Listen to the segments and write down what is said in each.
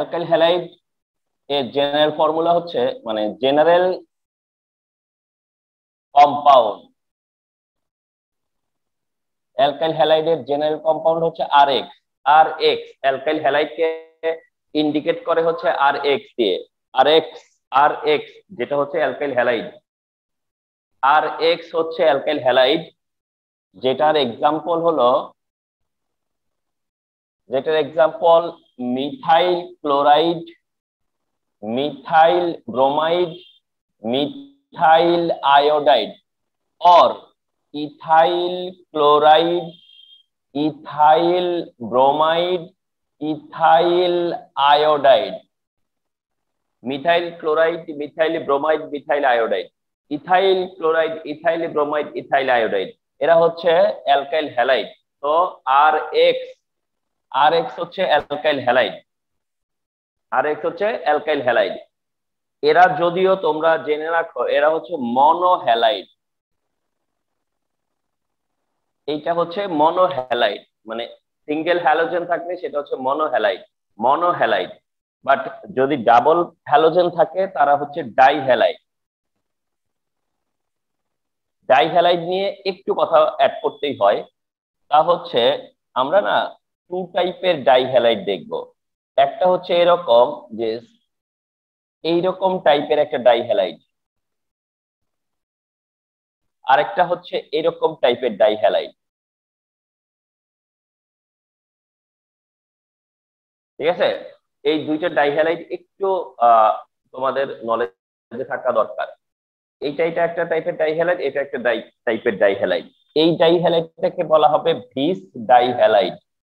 Alkyl halide এর general formula হচ্ছে মানে জেনারেল কম্পাউন্ড। অ্যালকাইল হ্যালাইডের জেনারেল কম্পাউন্ড হচ্ছে আরএক্স। আরএক্স অ্যালকাইল হ্যালাইডকে ইন্ডিকেট করে হচ্ছে আরএক্স দিয়ে। আরএক্স যেটা হচ্ছে অ্যালকাইল হ্যালাইড। আরএক্স হচ্ছে অ্যালকাইল হ্যালাইড যেটার example methyl chloride, methyl bromide, methyl iodide or ethyl chloride, ethyl bromide, ethyl iodide. Methyl chloride, methyl bromide, methyl iodide, ethyl chloride, ethyl bromide, ethyl iodide, এরা হচ্ছে alkyl halide. তো RX হচ্ছে alkyl halide. RX হচ্ছে alkyl halide. এরা যদিও তোমরা জেনে রাখো এরা হচ্ছে মনোহ্যালাইড। এইটা হচ্ছে মনোহ্যালাইড, মানে সিঙ্গেল হ্যালোজেন থাকলে সেটা হচ্ছে মনোহ্যালাইড। বাট যদি ডাবল হ্যালোজেন থাকে তারা হচ্ছে ডাইহ্যালাইড। ডাইহ্যালাইড নিয়ে একটু কথা অ্যাড করতেই হয়, তা হচ্ছে আমরা না টু টাইপের ডাইহ্যালাইড দেখব। একটা হচ্ছে এরকম যে এইরকম টাইপের একটা ডাইহ্যালাইড, আরেকটা হচ্ছে এরকম টাইপের ডাইহ্যালাইড। ঠিক আছে, এই দুইটা ডাইহ্যালাইড একটু তোমাদের নলেজে থাকা দরকার। এটা একটা টাইপের ডাইহ্যালাইড, এটা একটা টাইপের ডাইহ্যালাইড। এই ডাইহ্যালাইডটাকে বলা হবে ভিস ডাইহ্যালাইড।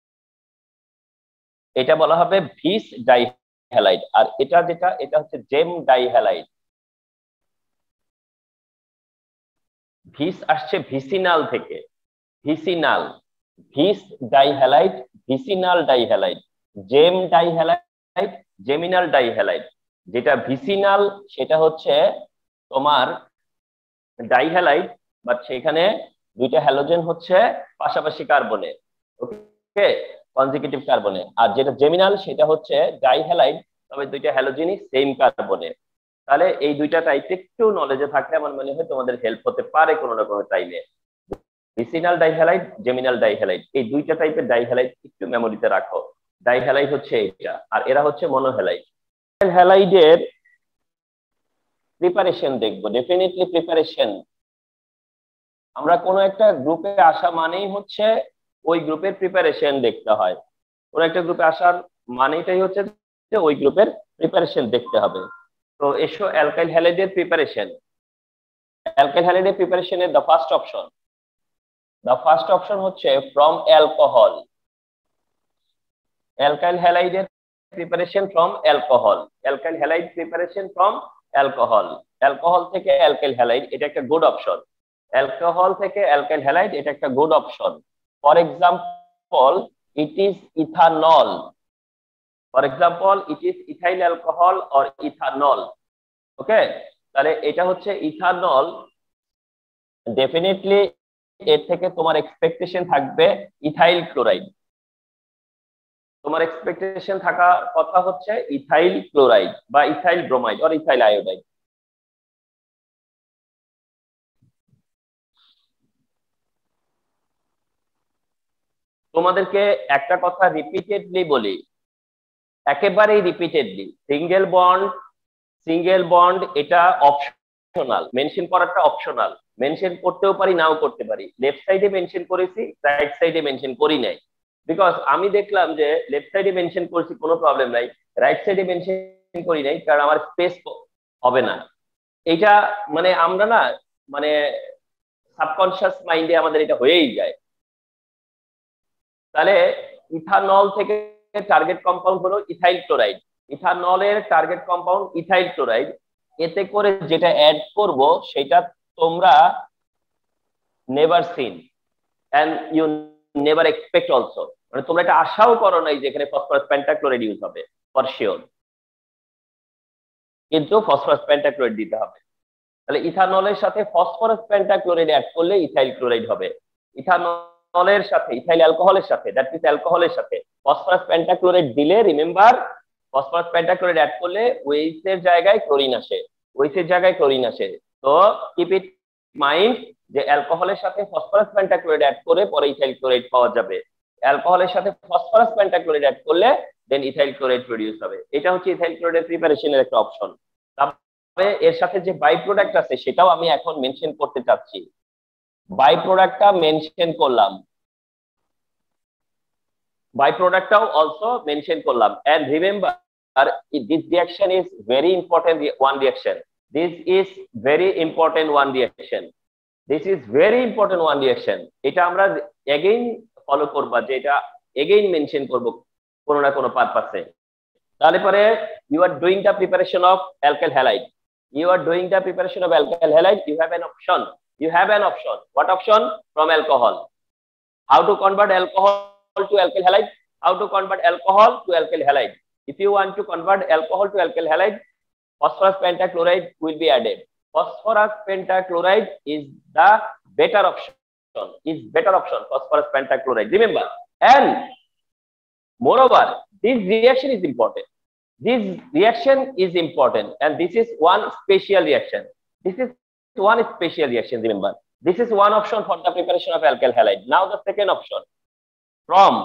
এটা বলা হবে ভিস ডাইহ্যালাইড। আর এটা হচ্ছে জেম ডাইহ্যালাইড। ভিস আসছে ভিসিনাল থেকে। Vis dihalide, vicinal dihalide. Gem dihalide, geminal dihalide. যেটা ভিসিনাল সেটা হচ্ছে তোমার ডাইহ্যালাইড, বাট সেখানে দুইটা হ্যালোজেন হচ্ছে পাশাপাশি কার্বনে, ওকে, কনজিকিউটিভ কার্বনে। আর যেটা জেমিনাল সেটা হচ্ছে ডাইহ্যালাইড, তবে দুইটা হ্যালোজেনই সেম কার্বনে। তাহলে এই দুইটা টাইপ একটু নলেজে থাকলে আমার মনে হয় তোমাদের হেল্প হতে পারে কোনো রকমের টাইমে। ভিসিনাল ডাইহ্যালাইড, জেমিনাল ডাইহ্যালাইড, এই দুইটা টাইপের ডাইহ্যালাইড একটু মেমোরিতে রাখো। ডাইহ্যালাইড হচ্ছে এটা, আর এরা হচ্ছে মনোহ্যালাইড। হ্যালাইডের প্রিপারেশন দেখবো, ডেফিনেটলি প্রিপারেশন। আমরা কোনো একটা গ্রুপে আসা মানেই হচ্ছে ওই গ্রুপের প্রিপারেশন দেখতে হয়। কোন একটা গ্রুপে আসার মানেটাই হচ্ছে যে ওই গ্রুপের প্রিপারেশন দেখতে হবে। তো এসো অ্যালকাইল হ্যালাইডের প্রিপারেশন। অ্যালকাইল হ্যালাইডের প্রিপারেশনের দ্য ফার্স্ট অপশন হচ্ছে ফ্রম অ্যালকোহল। অ্যালকাইল হ্যালাইডের preparation from alcohol. Alkyl halide preparation from alcohol. Alcohol থেকে অ্যালকাইল হ্যালাইড, এটা একটা গুড অপশন। অ্যালকোহল থেকে অ্যালকাইল হ্যালাইড, এটা একটা good option. For example it is ethanol. For example it is ethyl alcohol or ethanol. Okay, তাহলে এটা হচ্ছে ethanol. Definitely এর থেকে তোমার এক্সপেকটেশন থাকবে ইথাইল ক্লোরাইড। তোমার এক্সপেকটেশন থাকা কথা হচ্ছে ইথাইল ক্লোরাইড বা ethyl bromide or ethyl iodide. তোমাদেরকে একটা কথা রিপিটেডলি বলি, একেবারেই রিপিটেডলি, সিঙ্গেল বন্ড এটা অপশনাল। মেনশন করাটা অপশনাল। মেনশন করতেও পারি, নাও করতে পারি। লেফট সাইডে মেনশন করেছি, রাইট সাইডে মেনশন করি নাই। বিকজ আমি দেখলাম যে লেফট সাইডে মেনশন করছি কোনো প্রবলেম নাই, রাইট সাইডে মেনশন করি নাই, কারণ আমার স্পেস হবে না। এটা মানে আমরা না মানে সাবকনশিয়াস মাইন্ডে আমাদের এটা হয়েই যায়। তাহলে ইথানল থেকে টার্গেট কম্পাউন্ড হলো ইথাইল ক্লোরাইড। ইথানলের টার্গেট কম্পাউন্ড ইথাইল ক্লোরাইড। এতে করে যেটা অ্যাড করব সেটা তোমরা never seen and you never expect also, মানে তোমরা এটা আশাও করো নাই যে এখানে ফসফরাস পেন্টাক্লোরাইড ইউজ হবে, ফর শিওর। কিন্তু ফসফরাস পেন্টাক্লোরাইড দিতে হবে। তাহলে ইথানলের সাথে ফসফরাস পেন্টাক্লোরাইড অ্যাড করলে ইথাইল ক্লোরাইড হবে। ইথানলের সাথে ইথাইল অ্যালকোহলের সাথে, দ্যাট মিন্স অ্যালকোহলের সাথে ফসফরাস পেন্টাক্লোরাইড দিলে রিমেম্বার ফসফরাস পেন্টাক্লোরাইড অ্যাড করলে ওএইচ এর জায়গায় ক্লোরিন আসে, ওএইচ এর জায়গায় ক্লোরিন আসে। তো কিপ ইট মাইন্ড যে অ্যালকোহলের সাথে ফসফরাস পেন্টাক্লোরাইড অ্যাড করে পরে ইথাইল ক্লোরাইড পাওয়া যাবে, অ্যালকোহলের সাথে ফসফরাস পেন্টাক্লোরাইড অ্যাড করলে দেন ইথাইল ক্লোরাইড প্রোডিউস হবে। এটা হচ্ছে ইথাইল ক্লোরাইড প্রিপারেশনের একটা অপশন। তারপরে এর সাথে যে বাই প্রোডাক্ট আছে সেটাও আমি এখন মেনশন করতে চাচ্ছি। বাই প্রোডাক্টটা মেনশন করলাম, বাই প্রোডাক্টটাও অলসো মেনশন করলাম। And remember this reaction is very important one reaction, this is very important one reaction, this is very important one reaction. এটা আমরা এগেইন ফলো করবা, যে এটা এগেইন মেনশন করব কোনো না কোনো পারপাসে। তাহলে পরে you are doing the preparation of alkyl halide, you are doing the preparation of alkyl halide, you have an option, you have an option. What option? From alcohol. How to convert alcohol to alkyl halide? How to convert alcohol to alkyl halide? If you want to convert alcohol to alkyl halide, phosphorus pentachloride will be added. Phosphorus pentachloride is the better option, is better option, phosphorus pentachloride, remember. And moreover, this reaction is important, this reaction is important, and this is one special reaction, this is one special reaction, remember. This is one option for the preparation of alkyl halide. Now the second option, from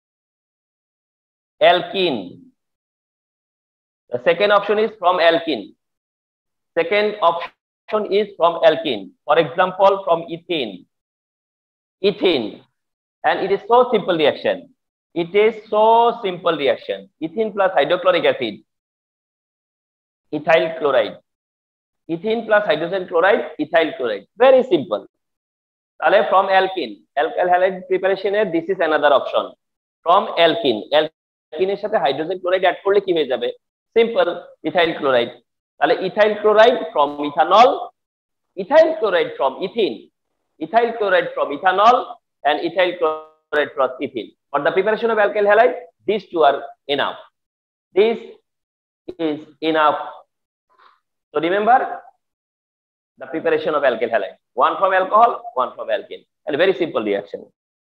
alkene. The second option is from alkene. Second option is from alkene. For example, from ethene. Ethene. And it is so simple reaction. It is so simple reaction. Ethene plus hydrochloric acid, ethyl chloride. Ethene plus hydrogen chloride, ethyl chloride. Very simple. তাহলে from alkene, alkyl halide preparation এর this is another option. From alkene, alkene এর সাথে hydrogen chloride add করলে কি হয়ে যাবে? Simple, ethyl chloride. তাহলে ethyl chloride from ethanol, ethyl chloride from ethene, ethyl chloride from ethanol, and ethyl chloride from ethene. For the preparation of alkyl halide, these two are enough. This is enough. So remember the preparation of alkyl halide, one from alcohol, one from alkene, and a very simple reaction.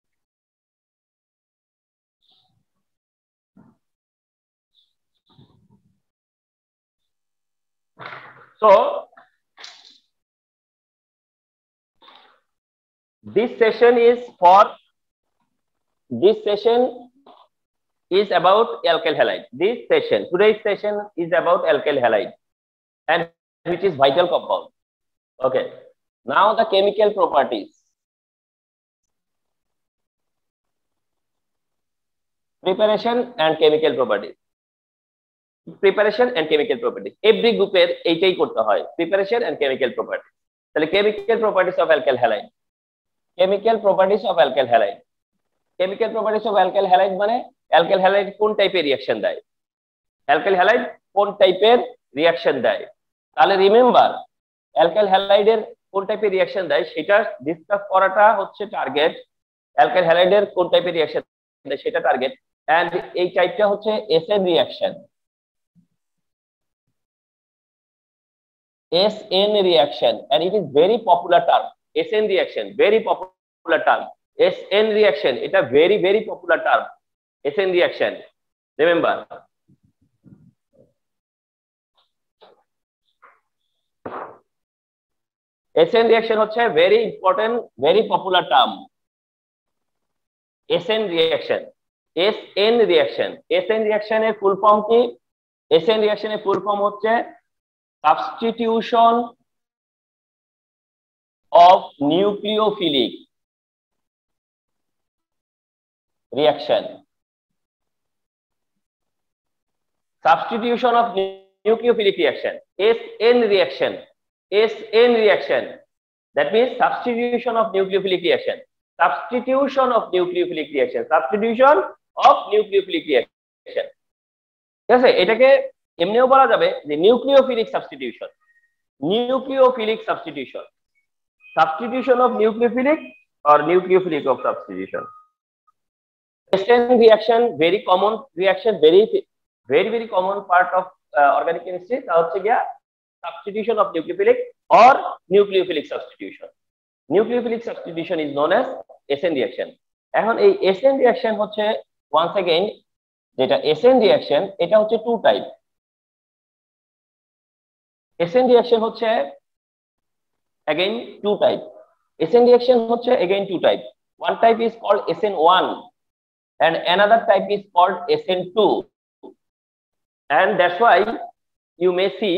So this session is about alkyl halide. This session, today's session is about alkyl halide, and which is vital compound. Okay, now the chemical properties. Preparation and chemical properties. Preparation and chemical properties. Every group এর এইটাই করতে হয়, preparation and chemical properties. তাহলে chemical properties of alkyl halide. Chemical properties of alkyl halide. Chemical properties of alkyl halide মানে alkyl halide কোন টাইপের reaction দেয়, alkyl halide কোন টাইপের রিঅ্যাকশন দেয়। তাহলে রিমেম্বার, অ্যালকাইল হ্যালাইডের কোন টাইপের রিঅ্যাকশন দেয় সেটা ডিসকাস করাটা হচ্ছে টার্গেট। অ্যালকাইল হ্যালাইডের কোন টাইপের রিঅ্যাকশন দেয় সেটা টার্গেট। এন্ড এই টাইপটা হচ্ছে SN reaction, SN reaction, and it is very popular term. SN reaction, very popular term. SN reaction, it a very popular term. SN reaction, remember. SN reaction হচ্ছে very important, very popular term. SN reaction, SN reaction, SN reaction এর full form কি? SN reaction এর full form হচ্ছে substitution of nucleophilic reaction. Substitution of nucleophilic reaction, SN reaction, SN reaction, that means substitution of nucleophilic reaction, substitution of nucleophilic reaction, substitution of nucleophilic reaction. ঠিক আছে, এটাকে এমনিও বলা যাবে যে nucleophilic substitution, nucleophilic substitution, substitution of nucleophilic or nucleophilic of substitution. SN reaction, very common reaction, very common part of organic chemistry. তা হচ্ছে গিয়া substitution of nucleophilic or nucleophilic substitution. Nucleophilic substitution is known as SN reaction. এখন এই SN reaction হচ্ছে once again যেটা SN reaction, এটা হচ্ছে two type. SN reaction হচ্ছে again two type. SN reaction হচ্ছে again two type. One type is called SN1 and another type is called SN2. And that's why you may see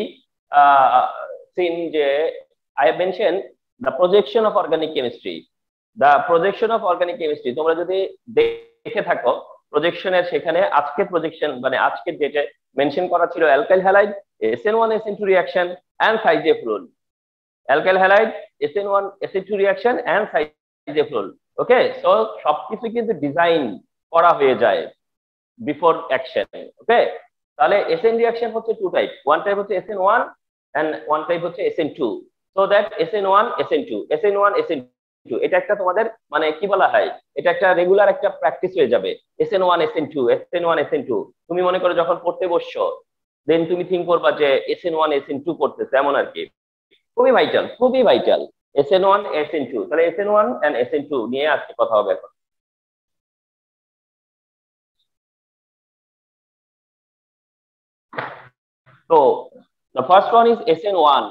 I have mentioned the projection of organic chemistry. The projection of organic chemistry তোমরা যদি দেখে থাকো প্রজেকশনের, সেখানে আজকে projection মানে আজকে যেটা mention করা ছিল alkyl halide, SN1 SN2 reaction and Saizef rule. Alkyl halide, SN1 SN2 reaction and Saizef rule. Okay, so সবকিছু কিন্তু ডিজাইন করা হয়ে যায় বিফোর অ্যাকশন। ওকে, তাহলে SN রিঅ্যাকশন হচ্ছে টু টাইপ। ওয়ান টাইপ হচ্ছে SN1 এন্ড ওয়ান টাইপ হচ্ছে SN2। So that SN1 SN2 SN1 SN2 এটা একটা তোমাদের মানে কি বলা হয়, এটা একটা রেগুলার একটা প্র্যাকটিস হয়ে যাবে। SN1 SN2 SN1 SN2 তুমি মনে করো যখন পড়তে বসছো, দেন তুমি থিঙ্ক করবা যে SN1 SN2 পড়তেছে, এমন আর কি। খুবই ভাইটাল, খুবই ভাইটাল SN1 SN2। তাহলে SN1 এন্ড SN2 নিয়ে আজকে কথা হবে এখন। So the first one is SN1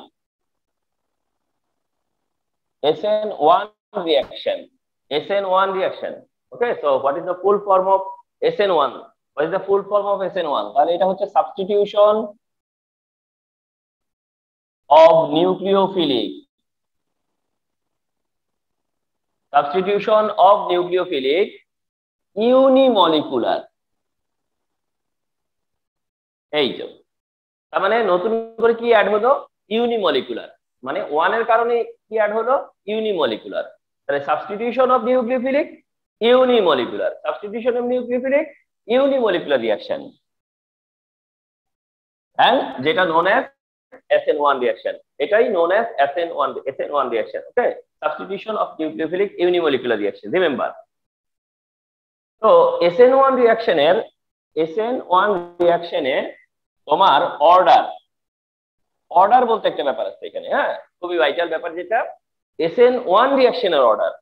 reaction. SN1 reaction. Okay, so what is the full form of SN1? What is the full form of SN1? তাহলে এটা হচ্ছে substitution of nucleophilic unimolecular। এই যে তার মানে নতুন করে কি অ্যাড হলো, ইউনিমলিকুলার, মানে ওয়ান এর কারণে কি অ্যাড হলো, ইউনিমলিকুলার। তাহলে substitution of nucleophilic unimolecular, substitution of nucleophilic unimolecular reaction, and যেটা নোন অ্যাজ SN1 reaction, এটাই known as SN1 reaction. Okay, substitution of nucleophilic unimolecular reaction, remember. তো SN1 reaction এ তোমার অর্ডার বলতে একটা ব্যাপার আছে এখানে। হ্যাঁ, খুবই ভাইটাল ব্যাপার যেটা SN1 রিঅ্যাকশনের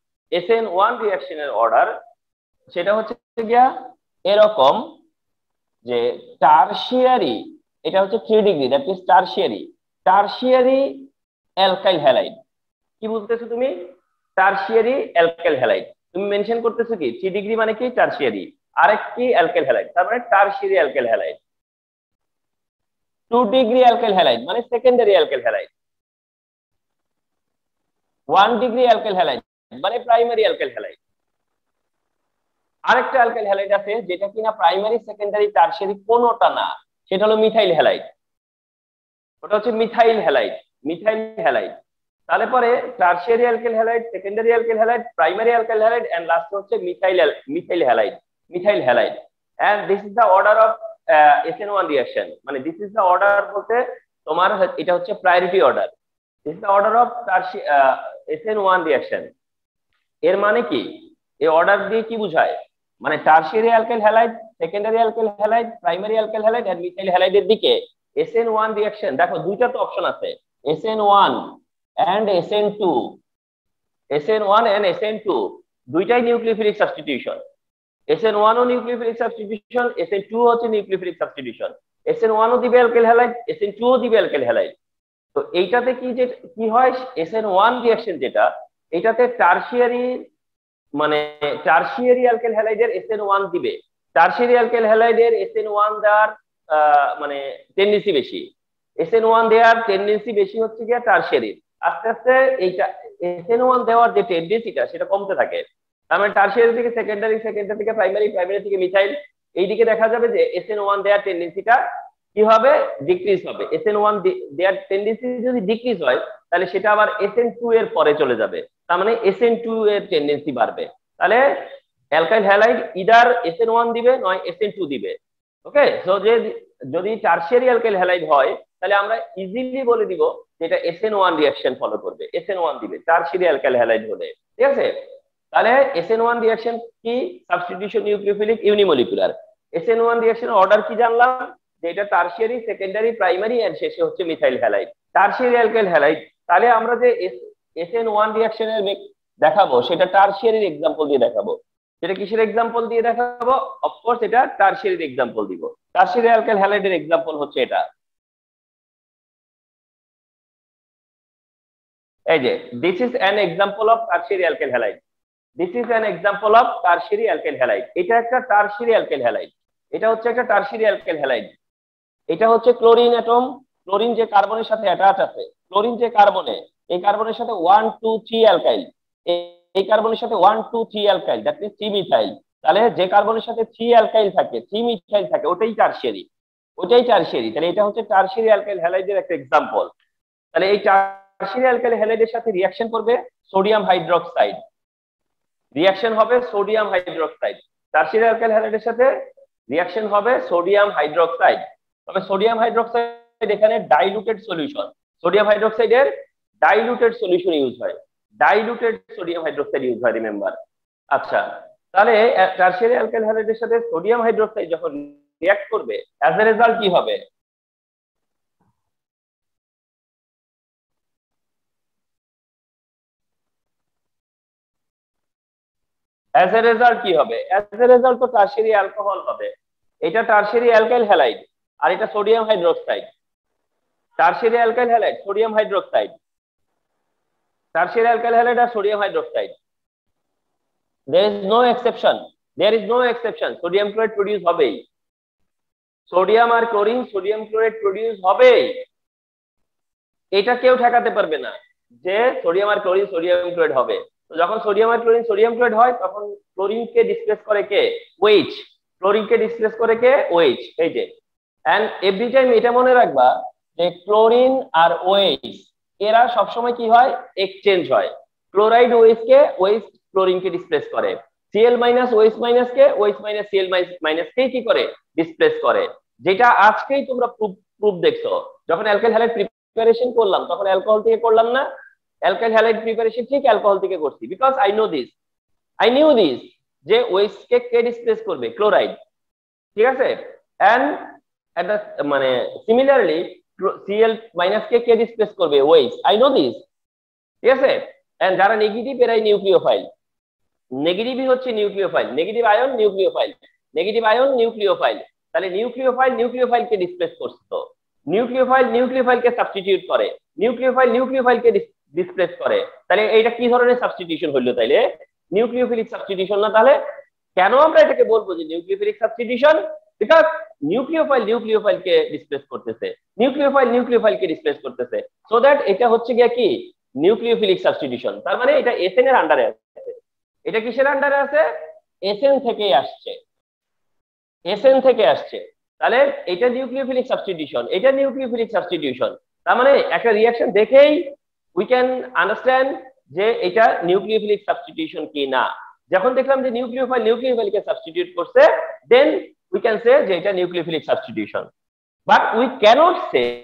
অর্ডার সেটা হচ্ছে গিয়া এরকম যে টারশিয়ারি, এটা হচ্ছে 3 degree, that is tertiary alkyl halide. কি বলতেছো তুমি, টারশিয়ারি অ্যালকাইল হ্যালাইড তুমি মেনশন করতেছো কি, 3 ডিগ্রি মানে কি টারশিয়ারি, আরেকটি অ্যালকাইল হ্যালাইড, তার মানে tertiary alkyl halide. 2 degree alkyl halide মানে secondary alkyl halide. 1 degree alkyl halide মানে প্রাইমারি অ্যালকাইল হ্যালাইড। আরেকটা অ্যালকাইল হ্যালাইড আছে যেটা কিনা প্রাইমারি সেকেন্ডারি টারশিয়ারি কোনোটা না, সেটা হলো মিথাইল হ্যালাইড। ওটা হচ্ছে মিথাইল হ্যালাইড। তাহলে পরে tertiary alkyl halide, secondary alkyl halide, primary alkyl halide and last হচ্ছে methyl halide. And this is the order of SN1 reaction. মানে দিস ইজ দা অর্ডার বলতে তোমার এটা হচ্ছে priority order. This is the order of SN1 reaction. এর মানে কি, এই অর্ডার দিয়ে কি বোঝায়, মানে tertiary alkyl halide, secondary alkyl halide, primary alkyl halide and methyl হ্যালাইডের দিকে SN1 রিঅ্যাকশন। দেখো দুইটা তো অপশন আছে, SN1 এন্ড SN2 দুইটাই নিউক্লিওফিলিক সাবস্টিটিউশন। SN1 ও নিউক্লিওফিলিক সাবস্টিটিউশন, SN2 হচ্ছে নিউক্লিওফিলিক সাবস্টিটিউশন। SN1 ও দিবে অ্যালকাইল হ্যালাইড, SN2 ও দিবে অ্যালকাইল হ্যালাইড। তো এইটাতে কি হয়, SN1 রিঅ্যাকশন যেটা, এটাতে টারশিয়ারি অ্যালকাইল হ্যালাইডের SN1 দিবে, টারশিয়ারি অ্যালকাইল হ্যালাইডের SN1 দেওয়ার মানে টেন্ডেন্সি বেশি, SN1 দেওয়ার টেন্ডেন্সি বেশি হচ্ছে গিয়া টারশিয়ারি। আস্তে আস্তে এইটা SN1 দেওয়ার যে টেন্ডেন্সিটা সেটা কমতে থাকে। তার মানে টারশিয়ারি থেকে সেকেন্ডারি থেকে প্রাইমারি থেকে মিথাইল, এইদিকে দেখা যাবে যে SN1 দেওয়ার টেন্ডেন্সিটা কি হবে, ডিক্রিজ হবে। SN1 দেওয়ার টেন্ডেন্সি যদি ডিক্রিজ হয় তাহলে সেটা আবার SN2 এর পরে চলে যাবে, তার মানে SN2 এর টেন্ডেন্সি বাড়বে। তাহলে অ্যালকাইল হ্যালাইড ইদার SN1 দিবে নয় SN2 দিবে। ওকে, সো যদি টারশিয়ারি অ্যালকাইল হ্যালাইড হয় তাহলে আমরা ইজিলি বলে দিব যেটা SN1 রিঅ্যাকশন ফলো করবে, SN1 দিবে টারশিয়ারি অ্যালকাইল হ্যালাইড হলে। ঠিক আছে, তাহলে SN1 রিঅ্যাকশন কি, সাবস্টিটিউশন নিউক্লিওফিলিক ইউনিমলিকুলার। SN1 রিঅ্যাকশনের অর্ডার কি জানলাম, যে এটা টারশিয়ারি, সেকেন্ডারি, প্রাইমারি এন্ড শেষে হচ্ছে methyl halide, tertiary alkyl halide. তাহলে আমরা যে SN1 রিঅ্যাকশনের দেখাবো সেটা টারশিয়ারির এক্সাম্পল দিয়ে দেখাবো। সেটা কিসের এক্সাম্পল দিয়ে দেখাবো? অফকোর্স এটা টারশিয়ারির এক্সাম্পল দিব। টারশিয়ারি অ্যালকাইল হ্যালাইডের এক্সাম্পল হচ্ছে এটা, এই যে this is an example of tertiary alkyl halide, this is an example of tertiary alkyl halide. এটা একটা টারশিয়ারি অ্যালকাইল হ্যালাইড, এটা হচ্ছে একটা টারশিয়ারি অ্যালকাইল হ্যালাইড। এটা হচ্ছে ক্লোরিন অ্যাটম, ক্লোরিন যে কার্বনের সাথে অ্যাটাচ আছে, ক্লোরিন যে কার্বনে, এই কার্বনের সাথে 1 2 3 অ্যালকাইল, এই কার্বনের সাথে 1 2 3 অ্যালকাইল, দ্যাট মিন্স 3 মিথাইল। তাহলে যে কার্বনের সাথে 3 অ্যালকাইল থাকে, 3 মিথাইল থাকে, ওটাই টারশিয়ারি, ওটাই টারশিয়ারি। তাহলে এটা হচ্ছে টারশিয়ারি অ্যালকাইল হ্যালাইডের একটা এক্সাম্পল। তাহলে এই টারশিয়ারি অ্যালকাইল হ্যালাইডের সাথে রিঅ্যাকশন করবে সোডিয়াম হাইড্রোক্সাইড, রিঅ্যাকশন হবে সোডিয়াম হাইড্রোক্সাইড। টারশিয়ারি অ্যালকাইল হ্যালাইডের সাথে রিঅ্যাকশন হবে সোডিয়াম হাইড্রোক্সাইড। তবে সোডিয়াম হাইড্রোক্সাইড এখানে ডাইলুটেড সলিউশন, সোডিয়াম হাইড্রোক্সাইডের ডাইলুটেড সলিউশন ইউজ হয়, ডাইলুটেড সোডিয়াম হাইড্রোক্সাইড ইউজ হয়, রিমেম্বার। আচ্ছা, তাহলে টারশিয়ারি অ্যালকাইল হ্যালাইডের সাথে সোডিয়াম হাইড্রোক্সাইড যখন রিঅ্যাক্ট করবে, অ্যাজ এ রেজাল্ট কি হবে? অ্যাজ এ রেজাল্ট কি হবে? অ্যাজ এ রেজাল্ট তো টারশিয়ারি অ্যালকোহল হবে। এটা টারশিয়ারি অ্যালকাইল হ্যালাইড আর এটা sodium hydroxide. Tertiary alkyl halide, sodium hydroxide, tertiary alkyl halide আর sodium hydroxide. there is no exception, there is no exception, sodium chloride produce হবেই, sodium আর chlorine sodium chloride produce হবেই। এটা কেউ ঠেকাতে পারবে না যে সোডিয়াম আর ক্লোরিন সোডিয়াম ক্লোরাইড হবে। তো যখন সোডিয়াম আর ক্লোরিন সোডিয়াম ক্লোরাইড হয়, তখন ক্লোরিনকে ডিসপ্লেস করে কে? OH। ক্লোরিনকে ডিসপ্লেস করে কে? OH। এই যে, এন্ড এভরি টাইম এটা মনে রাখবা যে ক্লোরিন আর OH এরা সবসময় কি হয়? এক্সচেঞ্জ হয়। ক্লোরাইড OH কে, OH ক্লোরিনকে ডিসপ্লেস করে, Cl মাইনাস OH মাইনাস কে, OH মাইনাস Cl মাইনাস কে কি করে? ডিসপ্লেস করে। যেটা আজকেই তোমরা প্রুফ দেখছো, যখন অ্যালকাইল হ্যালাইড প্রিপারেশন করলাম তখন অ্যালকোহল থেকে করলাম না, অ্যালকাইল হ্যালাইড প্রিপারেশন ঠিক অ্যালকোহল থেকে করছি, because I know this, I knew this যে OH কে কে ডিসপ্লেস করবে? ক্লোরাইড, ঠিক আছে। এন্ড এট দ্য মানে সিমিলারলি Cl মাইনাস কে কে ডিসপ্লেস করবে? OH, আই নো দিস, ঠিক আছে। এন্ড যারা নেগেটিভ এরাই নিউক্লিওফাইল, নেগেটিভই হচ্ছে nucleophile, negative ion nucleophile, negative ion nucleophile. তাহলে নিউক্লিওফাইল নিউক্লিওফাইলকে ডিসপ্লেস করছে, তো নিউক্লিওফাইল নিউক্লিওফাইলকে সাবস্টিটিউট করে, নিউক্লিওফাইল নিউক্লিওফাইলকে ডিসপ্লেস করে। তাহলে এইটা কি ধরনের সাবস্টিটিউশন হইলো? তাইলে নিউক্লিওফিলিক সাবস্টিটিউশন না? তাহলে কেন আমরা এটাকে বলবো যে নিউক্লিওফিলিক সাবস্টিটিউশন? বিকজ নিউক্লিওফাইল নিউক্লিওফাইলকে ডিসপ্লেস করতেছে, নিউক্লিওফাইল নিউক্লিওফাইলকে ডিসপ্লেস করতেছে, সো দ্যাট এটা হচ্ছে গিয়া কি? Nucleophilic substitution. তার মানে এটা এসএন এর আন্ডারে আছে। এটা কিসের আন্ডারে আছে? এসএন থেকেই আসছে, এসএন থেকে আসছে। তাহলে এটা নিউক্লিওফিলিক সাবস্টিটিউশন, এটা নিউক্লিওফিলিক সাবস্টিটিউশন। তার মানে একটা রিঅ্যাকশন দেখেই উই ক্যান আন্ডারস্ট্যান্ড যে এটা নিউক্লিওফিলিক সাবস্টিটিউশন কি না। যখন দেখলাম যে নিউক্লিওফাইল নিউক্লিওফাইলকে সাবস্টিটিউট করছে, দেন উই ক্যান সে যে এটা nucleophilic substitution. But we can't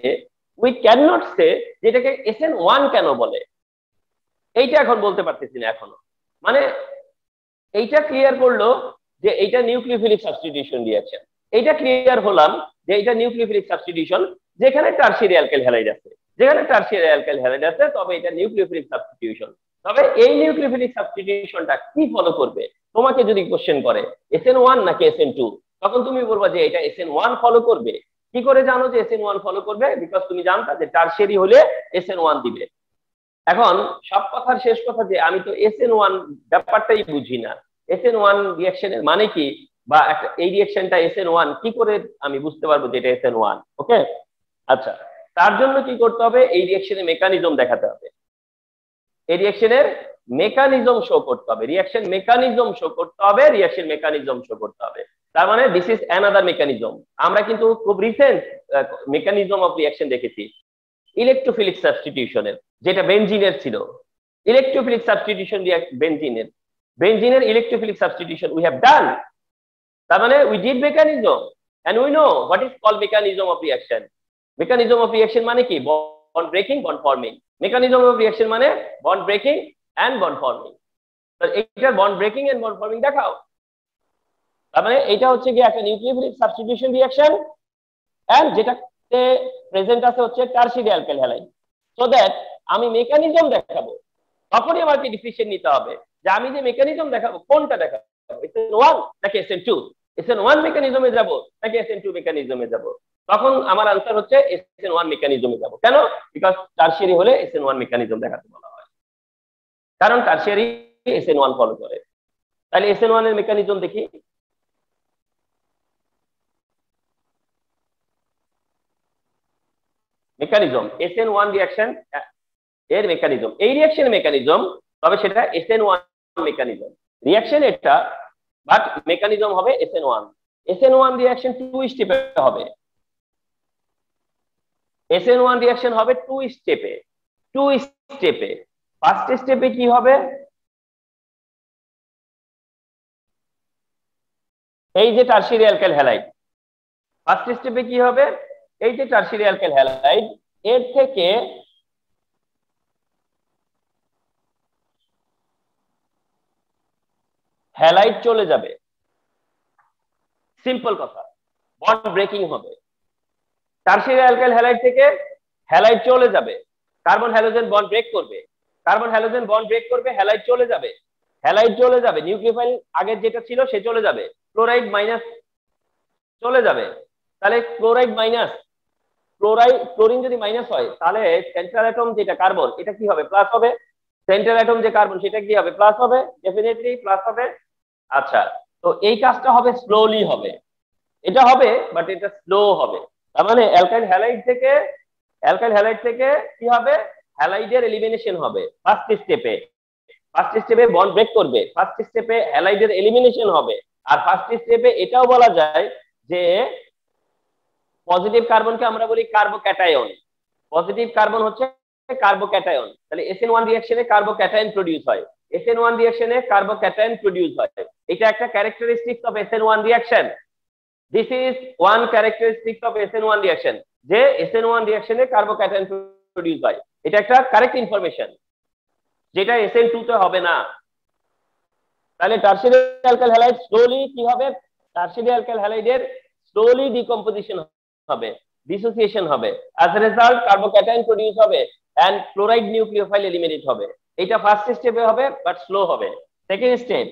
say যে এটাকে SN1 কেন বলে, এইটা এখন বলতে পারতেছি না এখনো। মানে এইটা ক্লিয়ার করলো যে এইটা নিউক্লিওফিলিক সাবস্টিটিউশন রিঅ্যাকশন, এইটা ক্লিয়ার হলাম যে এটা নিউক্লিওফিলিক সাবস্টিটিউশন যেখানে টারশিয়ারি অ্যালকাইল হ্যালাইড আছে, যেখানে টারশিয়ারি অ্যালকাইল হ্যালাইড আছে, তবে এটা নিউক্লিওফিলিক সাবস্টিটিউশন। তবে এই নিউক্লিওফিলিক সাবস্টিটিউশনটা কি ফলো করবে? তোমাকে যদি কোশ্চেন করে SN1 নাকি SN2, তখন তুমি বলবা যে এটা SN1 ফলো করবে। কি করে জানো যে SN1 ফলো করবে? বিকজ তুমি জানতা যে টারশিয়ারি হলে SN1 দিবে। এখন সব কথার শেষ কথা যে আমি তো SN1 ব্যাপারটাই বুঝি না, SN1 রিঅ্যাকশনের মানে কি, বা একটা এই রিঅ্যাকশনটা SN1 কি করে আমি বুঝতে পারবো যে এটা SN1? ওকে, আচ্ছা, তার জন্য কি করতে হবে? এই রিঅ্যাকশনের মেকানিজম দেখাতে হবে, এই রিঅ্যাকশনের মেকানিজম শো করতে হবে, রিঅ্যাকশন মেকানিজম শো করতে হবে, রিঅ্যাকশন মেকানিজম শো করতে হবে। তার মানে দিস ইজ অ্যানাদার মেকানিজম। আমরা কিন্তু খুব রিসেন্ট মেকানিজম অফ রিঅ্যাকশন দেখেছি ইলেকট্রোফিলিক সাবস্টিটিউশনের, যেটা বেনজিনের ছিল। ইলেকট্রোফিলিক সাবস্টিটিউশন বেনজিনের, বেনজিনের electrophilic substitution we have done. তার মানে we did mechanism and we know what is called mechanism of reaction. Mechanism of reaction মানে কি? Bond breaking, bond forming. Mechanism of reaction মানে bond breaking and bond forming. তো এইটা bond breaking and bond forming দেখাও। তার মানে এটা হচ্ছে কি একটা নিউক্লিওফিলিক সাবস্টিটিউশন রিঅ্যাকশন, এন্ড যেটাতে প্রেজেন্ট আছে হচ্ছে tertiary alkyl halide. So that আমি মেকানিজম দেখাবো, তখনই আমাকে ডিসিশন নিতে হবে যে আমি যে মেকানিজম দেখাবো কোনটা দেখাবো। SN1 নাকি SN2, SN1 মেকানিজমে যাব নাকি SN2 মেকানিজমে যাব? তখন আমার আনসার হচ্ছে SN1 মেকানিজমে যাব। কেন? বিকজ টারশিয়ারি হলে SN1 মেকানিজম দেখাতে বলা হয়, কারণ টারশিয়ারি SN1 ফলো করে। তাহলে SN1 এর মেকানিজম দেখি। মেকানিজম SN1 রিঅ্যাকশন এর মেকানিজম, এই রিঅ্যাকশন মেকানিজম, তবে সেটা SN1 মেকানিজম। রিঅ্যাকশন এটা, বাট মেকানিজম হবে SN1। SN1 রিঅ্যাকশন 2 স্টেপে হবে। SN1 রিঅ্যাকশন হবে 2 স্টেপে। ফার্স্ট স্টেপে কি হবে? এই যে টারশিয়ারি অ্যালকাইল হ্যালাইড, ফার্স্ট স্টেপে কি হবে? এই যে টারশিয়ারি অ্যালকাইল হ্যালাইড, এর থেকে হ্যালাইড চলে যাবে। সিম্পল কথা, বন্ড ব্রেকিং হবে। টারশিয়ারি অ্যালকাইল হ্যালাইড থেকে হ্যালাইড চলে যাবে, কার্বন হ্যালোজেন বন্ড ব্রেক করবে, হ্যালাইড চলে যাবে, নিউক্লিওফাইল আগের যেটা ছিল সে চলে যাবে, ক্লোরাইড মাইনাস চলে যাবে। তাহলে ক্লোরিন যদি মাইনাস হয়, তাহলে সেন্ট্রাল অ্যাটম যেটা কার্বন, এটা কি হবে? প্লাস হবে। সেন্ট্রাল অ্যাটম যে কার্বন, সেটা কি হবে? প্লাস হবে, ডেফিনেটলি প্লাস হবে। আচ্ছা, তো এই কাজটা হবে স্লোলি হবে, এটা হবে বাট এটা স্লো হবে। তার মানে অ্যালকাইল হ্যালাইড থেকে কি হবে? হ্যালাইডের এলিমিনেশন হবে ফার্স্ট স্টেপে বন্ড ব্রেক করবে, ফার্স্ট স্টেপে হ্যালাইডের এলিমিনেশন হবে। আর ফার্স্ট স্টেপে এটাও বলা যায় যে পজিটিভ কার্বনকে আমরা বলি কার্বোক্যাটায়ন, পজিটিভ কার্বন হচ্ছে কার্বোক্যাটায়ন। তাহলে SN1 রিঅ্যাকশনে কার্বোক্যাটায়ন প্রোডিউস হয়, এটা একটা characteristics of SN1 reaction. This is one characteristics of SN1 reaction, যে SN1 রিঅ্যাকশনে কার্বোক্যাটায়ন প্রোডিউস হয়। এটা একটা কারেক্ট ইনফরমেশন, যেটা SN2 তে হবে না। তাহলে টারশিয়ারি অ্যালকাইল হ্যালাইড স্লোলি কি হবে? টারশিয়ারি অ্যালকাইল হ্যালাইডের স্লোলি ডিকম্পোজিশন হবে, ডিসোসিয়েশন হবে। As a result carbocation produce হবে এন্ড ক্লোরাইড নিউক্লিওফাইল এলিমিনেট হবে। এটা ফার্স্ট স্টেপে হবে বাট স্লো হবে। সেকেন্ড স্টেপ,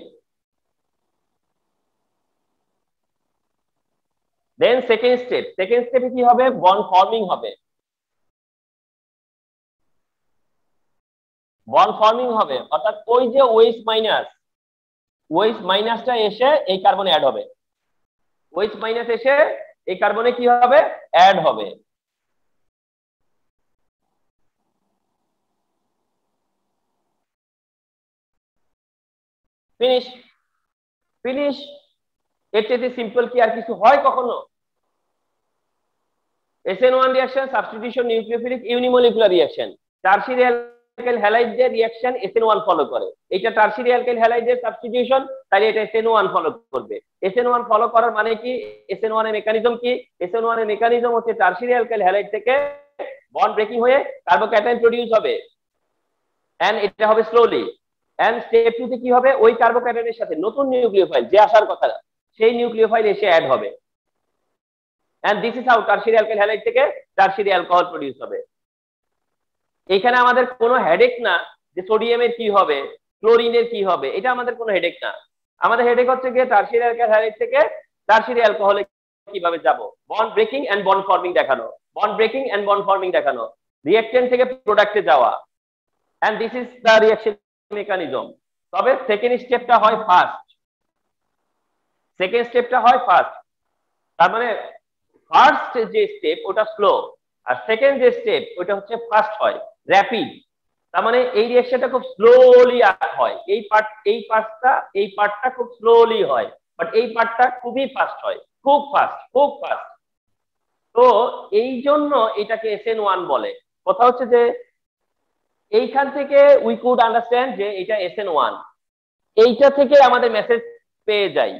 দেন সেকেন্ড স্টেপে কি হবে? বন্ড ফর্মিং হবে, অর্থাৎ ওই যে ওএইচ মাইনাসটা এসে এই কার্বনে অ্যাড হবে, ওএইচ মাইনাস এসে এই কার্বনে কি হবে? অ্যাড হবে। ফিনিশ। এর চেয়ে সিম্পল কি আর কিছু হয় কখনো? SN1 reaction substitution nucleophilic unimolecular reaction, tertiary alkyl হ্যালাইডের রিঅ্যাকশন SN1 ফলো করে। এটা টারশিয়ারি অ্যালকাইল হ্যালাইডের সাবস্টিটিউশন, তাই এটা SN1 ফলো করবে। SN1 ফলো করার মানে কি? SN1 এর মেকানিজম কি? SN1 এর মেকানিজম হচ্ছে টারশিয়ারি অ্যালকাইল হ্যালাইড থেকে বন্ড ব্রেকিং হয়ে কার্বোক্যাটায়ন প্রোডিউস হবে, এন্ড এটা হবে স্লোলি। এন্ড স্টেপ 2 তে কি হবে? ওই কার্বোক্যাটায়নের সাথে নতুন নিউক্লিওফাইল যে আসার কথা, সেই নিউক্লিওফাইল এসে অ্যাড হবে। and this is how tertiary alkyl halide থেকে tertiary alcohol প্রোডিউস হবে। এখানে আমাদের কোনো হেডেক না যে সোডিয়ামের কি হবে, ক্লোরিনের কি হবে, এটা আমাদের কোনো হেডেক না। আমাদের হেডেক হচ্ছে যে tertiary alkyl halide থেকে tertiary alcohol কিভাবে যাব, bond breaking and bond forming দেখানো, রিঅ্যাকট্যান্ট থেকে প্রোডাক্টে যাওয়া, and this is the reaction mechanism। তবে সেকেন্ড স্টেপটা হয় ফাস্ট, তার মানে ফার্স্ট যে স্টেপ ওটা স্লো, আর সেকেন্ড যে স্টেপ ওটা হচ্ছে ফাস্ট হয়, র‍্যাপিড। তার মানে এই রিঅ্যাকশনটা খুব স্লোলি হয়, এই পার্টটা খুব স্লোলি হয়, বাট এই পার্টটা খুবই ফাস্ট হয়, খুব ফাস্ট। তো এই জন্য এটাকে SN1 বলে। কথা হচ্ছে যে এইখান থেকে উই কুড আন্ডারস্ট্যান্ড যে এটা SN1, এইটা থেকে আমাদের মেসেজ পেয়ে যাই,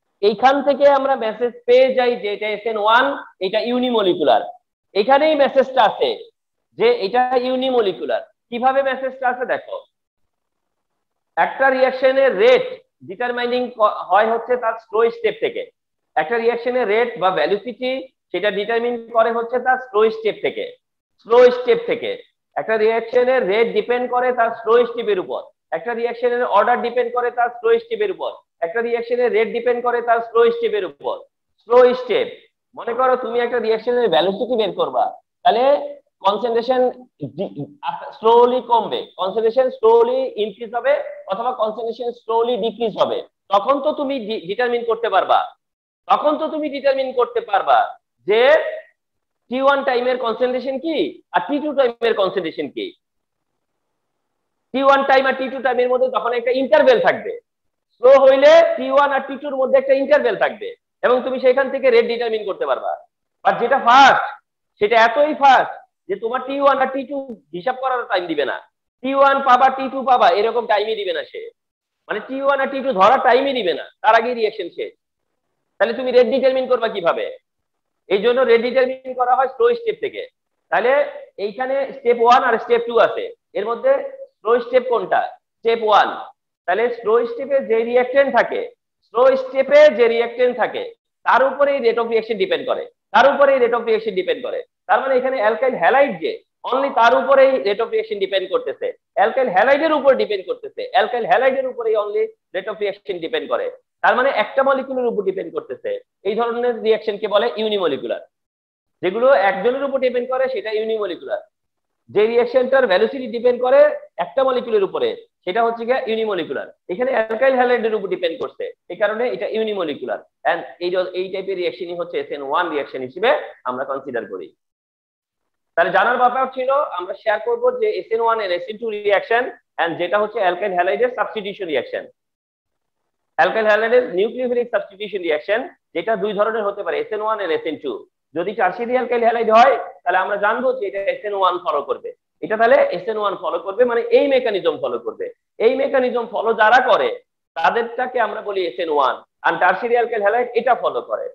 যে এটা SN1, এটা ইউনিমলিকুলার। এখানেই মেসেজটা আছে যে এটা ইউনিমলিকুলার। কিভাবে মেসেজটা আছে দেখো, একটা রিঅ্যাকশনের রেট ডিটারমাইনিং হয় হচ্ছে তার স্লো স্টেপ থেকে, একটা রিঅ্যাকশনের রেট বা ভেলোসিটি সেটা ডিটারমিন করে হচ্ছে তার স্লো স্টেপ থেকে। একটা রিঅ্যাকশনের রেট ডিপেন্ড করে তার স্লো স্টেপের উপর। একটা রিঅ্যাকশনের অর্ডার ডিপেন্ড করে তার স্লো স্টেপের উপর, একটা রিঅ্যাকশনের রেট ডিপেন্ড করে তার স্লো স্টেপের উপর। স্লো স্টেপ, মনে করো তুমি একটা রিঅ্যাকশনের ভ্যালোসিটি বের করবা, তাহলে কনসেন্ট্রেশন স্লোলি কমবে, কনসেন্ট্রেশন স্লোলি ইনক্রিজ হবে, অথবা কনসেন্ট্রেশন স্লোলি ডিক্রিজ হবে। তখন তো তুমি ডিটারমিন করতে পারবা, তখন তো তুমি ডিটারমিন করতে পারবা যে T1 টাইমের কনসেন্ট্রেশন কি আর T2 টাইমের কনসেন্ট্রেশন কি। T1 টাইম আর T2 টাইমের মধ্যে তখন একটা ইন্টারভেল থাকবে, স্লো হইলে T1 আর T2 এর মধ্যে একটা ইন্টারভেল থাকবে, এবং তুমি সেখান থেকে রেট ডিটারমিন করতে পারবা। আর যেটা ফাস্ট সেটা এতই ফাস্ট যে তোমার T1 আর T2 হিসাব করার টাইম দিবে না, T1 পাবা T2 পাবা এরকম টাইমই দিবে না সে, মানে T1 আর T2 ধরার টাইমই দিবে না, তার আগেই রিঅ্যাকশন শেষ। তাহলে তুমি রেট ডিটারমিন করবা কিভাবে? এই জন্য রেট ডিটারমিন করা হয় স্লো স্টেপ থেকে। তাহলে এইখানে স্টেপ 1 আর স্টেপ 2 আছে, এর মধ্যে স্লো স্টেপ কোনটা? স্টেপ 1। তাহলে স্লো স্টেপে যে রিঅ্যাকটেন্ট থাকে, স্লো স্টেপে যে রিঅ্যাকটেন্ট থাকে তার উপরেই রেট অফ রিঅ্যাকশন ডিপেন্ড করে, তার উপরেই রেট অফ রিঅ্যাকশন ডিপেন্ড করে। তার মানে এখানে অ্যালকাইল হ্যালাইড যে অনলি তার উপরেই রেট অফ রিঅ্যাকশন ডিপেন্ড করতেছে, অ্যালকাইল হ্যালাইডের উপর ডিপেন্ড করতেছে, অ্যালকাইল হ্যালাইডের উপরেই only rate of reaction depend করে। তার মানে একটা মলিকিউলের উপর ডিপেন্ড করতেছে। এই ধরনের রিঅ্যাকশনকে বলে ইউনিমলিকুলার। যেগুলো একজনের উপর ডিপেন্ড করে সেটা ইউনিমলিকুলার। যে রিঅ্যাকশনটার ভ্যালোসিটি ডিপেন্ড করে একটা মলিকিউলের উপরে সেটা হচ্ছে গিয়ে ইউনিমলিকুলার। এখানে অ্যালকাইল হ্যালাইডের উপর ডিপেন্ড করছে, এই কারণে এটা ইউনিমলিকুলার। এন্ড এই টাইপের রিঅ্যাকশনই হচ্ছে SN1 রিঅ্যাকশন হিসেবে আমরা কনসিডার করি। তাহলে জানার ব্যাপার ছিল আমরা শেয়ার করব যে SN1 এর SN2 রিঅ্যাকশন এন্ড যেটা হচ্ছে অ্যালকাইল হ্যালাইডের সাবস্টিটিউশন রিঅ্যাকশন। অ্যালকাইল হ্যালাইডের নিউক্লিওফিলিক সাবস্টিটিউশন রিঅ্যাকশন যেটা দুই ধরনের হতে পারে, SN1 এন্ড SN2। যদি টারশিয়ারি অ্যালকাইল হ্যালাইড হয় তাহলে আমরা জানবো যে এটা SN1 ফলো করবে, এটা তাহলে SN1 ফলো করবে, মানে এই মেকানিজম ফলো করবে। এই মেকানিজম ফলো যারা করে তাদেরটাকে আমরা বলি SN1, আর টারশিয়ারি অ্যালকাইল হ্যালাইড এটা ফলো করে।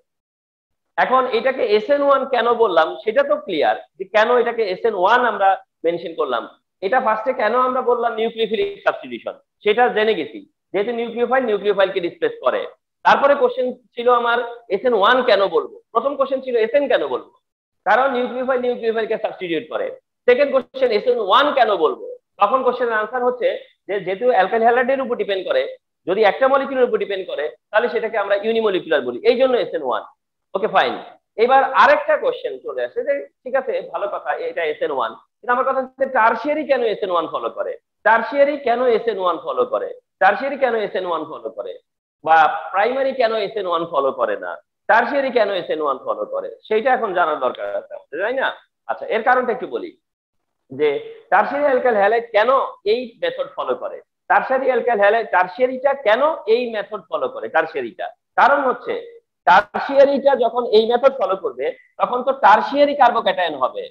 এখন এটাকে SN1 কেন বললাম সেটা তো ক্লিয়ার, যে কেন এটাকে SN1 আমরা মেনশন করলাম। এটা ফার্স্টে কেন আমরা বললাম নিউক্লিওফিলিক সাবস্টিটিউশন সেটা জেনে গেছি, যেহেতু নিউক্লিওফাইলকে ডিসপ্লেস করে। তারপরে কোশ্চেন ছিল আমার SN1 কেন বলবো, প্রথম কোশ্চেন ছিল SN কেন বলবো, কারণ নিউক্লিওফাইলকে সাবস্টিটিউট করে। সেকেন্ড কোশ্চেন SN1 কেন বলবো, তখন কোশ্চেনের আনসার হচ্ছে যে যেহেতু অ্যালকাইল হ্যালাইডের উপর ডিপেন্ড করে, যদি একটা মলিকিউলের উপর ডিপেন্ড করে তাহলে সেটাকে আমরা ইউনিমলিকুলার বলি, এই জন্য SN1। Okay fine. এবার আরেকটা কোশ্চেন চলে আসে যে ঠিক আছে ভালো কথা এটা SN1, কিন্তু আমার কথা হচ্ছে টারশিয়ারি কেন SN1 ফলো করে, টারশিয়ারি কেন SN1 ফলো করে, টারশিয়ারি কেন SN1 ফলো করে, বা প্রাইমারি কেন SN1 ফলো করে না, টারশিয়ারি কেন SN1 ফলো করে, সেইটা এখন জানার দরকার আছে আমাদের, তাই না? আচ্ছা, এর কারণটা একটু বলি যে টারশিয়ারি অ্যালকাইল হ্যালাইড কেন এই মেথড ফলো করে, টারশিয়ারি অ্যালকাইল হ্যালাইড টারশিয়ারিটা কেন এই মেথড ফলো করে, টারশিয়ারিটা কারণ হচ্ছে টারশিয়ারিটা যখন এই মেথড ফলো করবে তখন তো টারশিয়ারি কার্বোক্যাটায়ন হবে,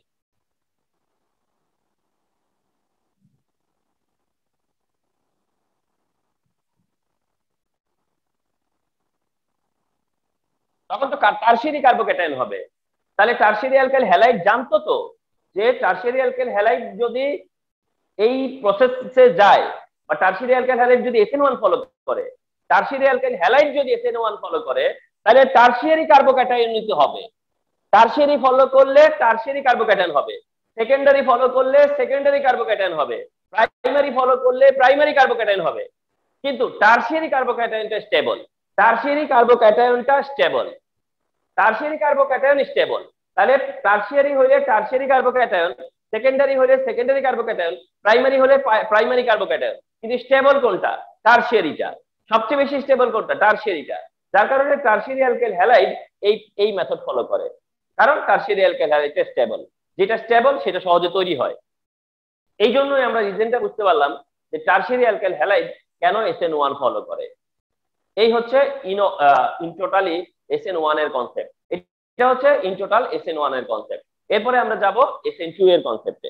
তখন তো টারশিয়ারি কার্বোক্যাটায়ন হবে। তাহলে টারশিয়ারি অ্যালকাইল হ্যালাইড জানতো তো যে টারশিয়ারি অ্যালকাইল হ্যালাইড যদি এই প্রসেসে যায়, বা টারশিয়ারি অ্যালকাইল হ্যালাইড যদি SN1 ফলো করে, টারশিয়ারি অ্যালকাইল হ্যালাইড যদি SN1 ফলো করে তাহলে টারশিয়ারি কার্বোক্যাটায়ন নিতে হবে। টারশিয়ারি ফলো করলে টারশিয়ারি কার্বোক্যাটায়ন হবে, সেকেন্ডারি ফলো করলে সেকেন্ডারি কার্বোক্যাটায়ন হবে, প্রাইমারি ফলো করলে প্রাইমারি কার্বোক্যাটায়ন হবে। কিন্তু টারশিয়ারি কার্বোক্যাটায়নটা স্টেবল, টারশিয়ারি কার্বোক্যাটায়নটা স্টেবল, টারশিয়ারি কার্বোক্যাটায়ন স্টেবল। তাহলে টারশিয়ারি হলে টারশিয়ারি কার্বোক্যাটায়ন, সেকেন্ডারি হলে সেকেন্ডারি কার্বোক্যাটায়ন, প্রাইমারি হলে প্রাইমারি কার্বোক্যাটায়ন। কিন্তু স্টেবল কোনটা? টারশিয়ারিটা। সবচেয়ে বেশি স্টেবল কোনটা? টারশিয়ারিটা। যার কারণে টারশিয়ারি অ্যালকাইল হ্যালাইড এই মেথড ফলো করে, কারণ টারশিয়ারি অ্যালকাইল হ্যালাইডটা স্টেবল, যেটা স্টেবল সেটা সহজে তৈরি হয়। এই জন্যই আমরা রিজনটা বুঝতে পারলাম যে টারশিয়ারি অ্যালকাইল হ্যালাইড কেন SN1 ফলো করে। এই হচ্ছে ইন টোটালি SN1 এর কনসেপ্ট, এটা হচ্ছে ইন টোটাল SN1 এর কনসেপ্ট। এরপরে আমরা যাব SN2 এর কনসেপ্টে।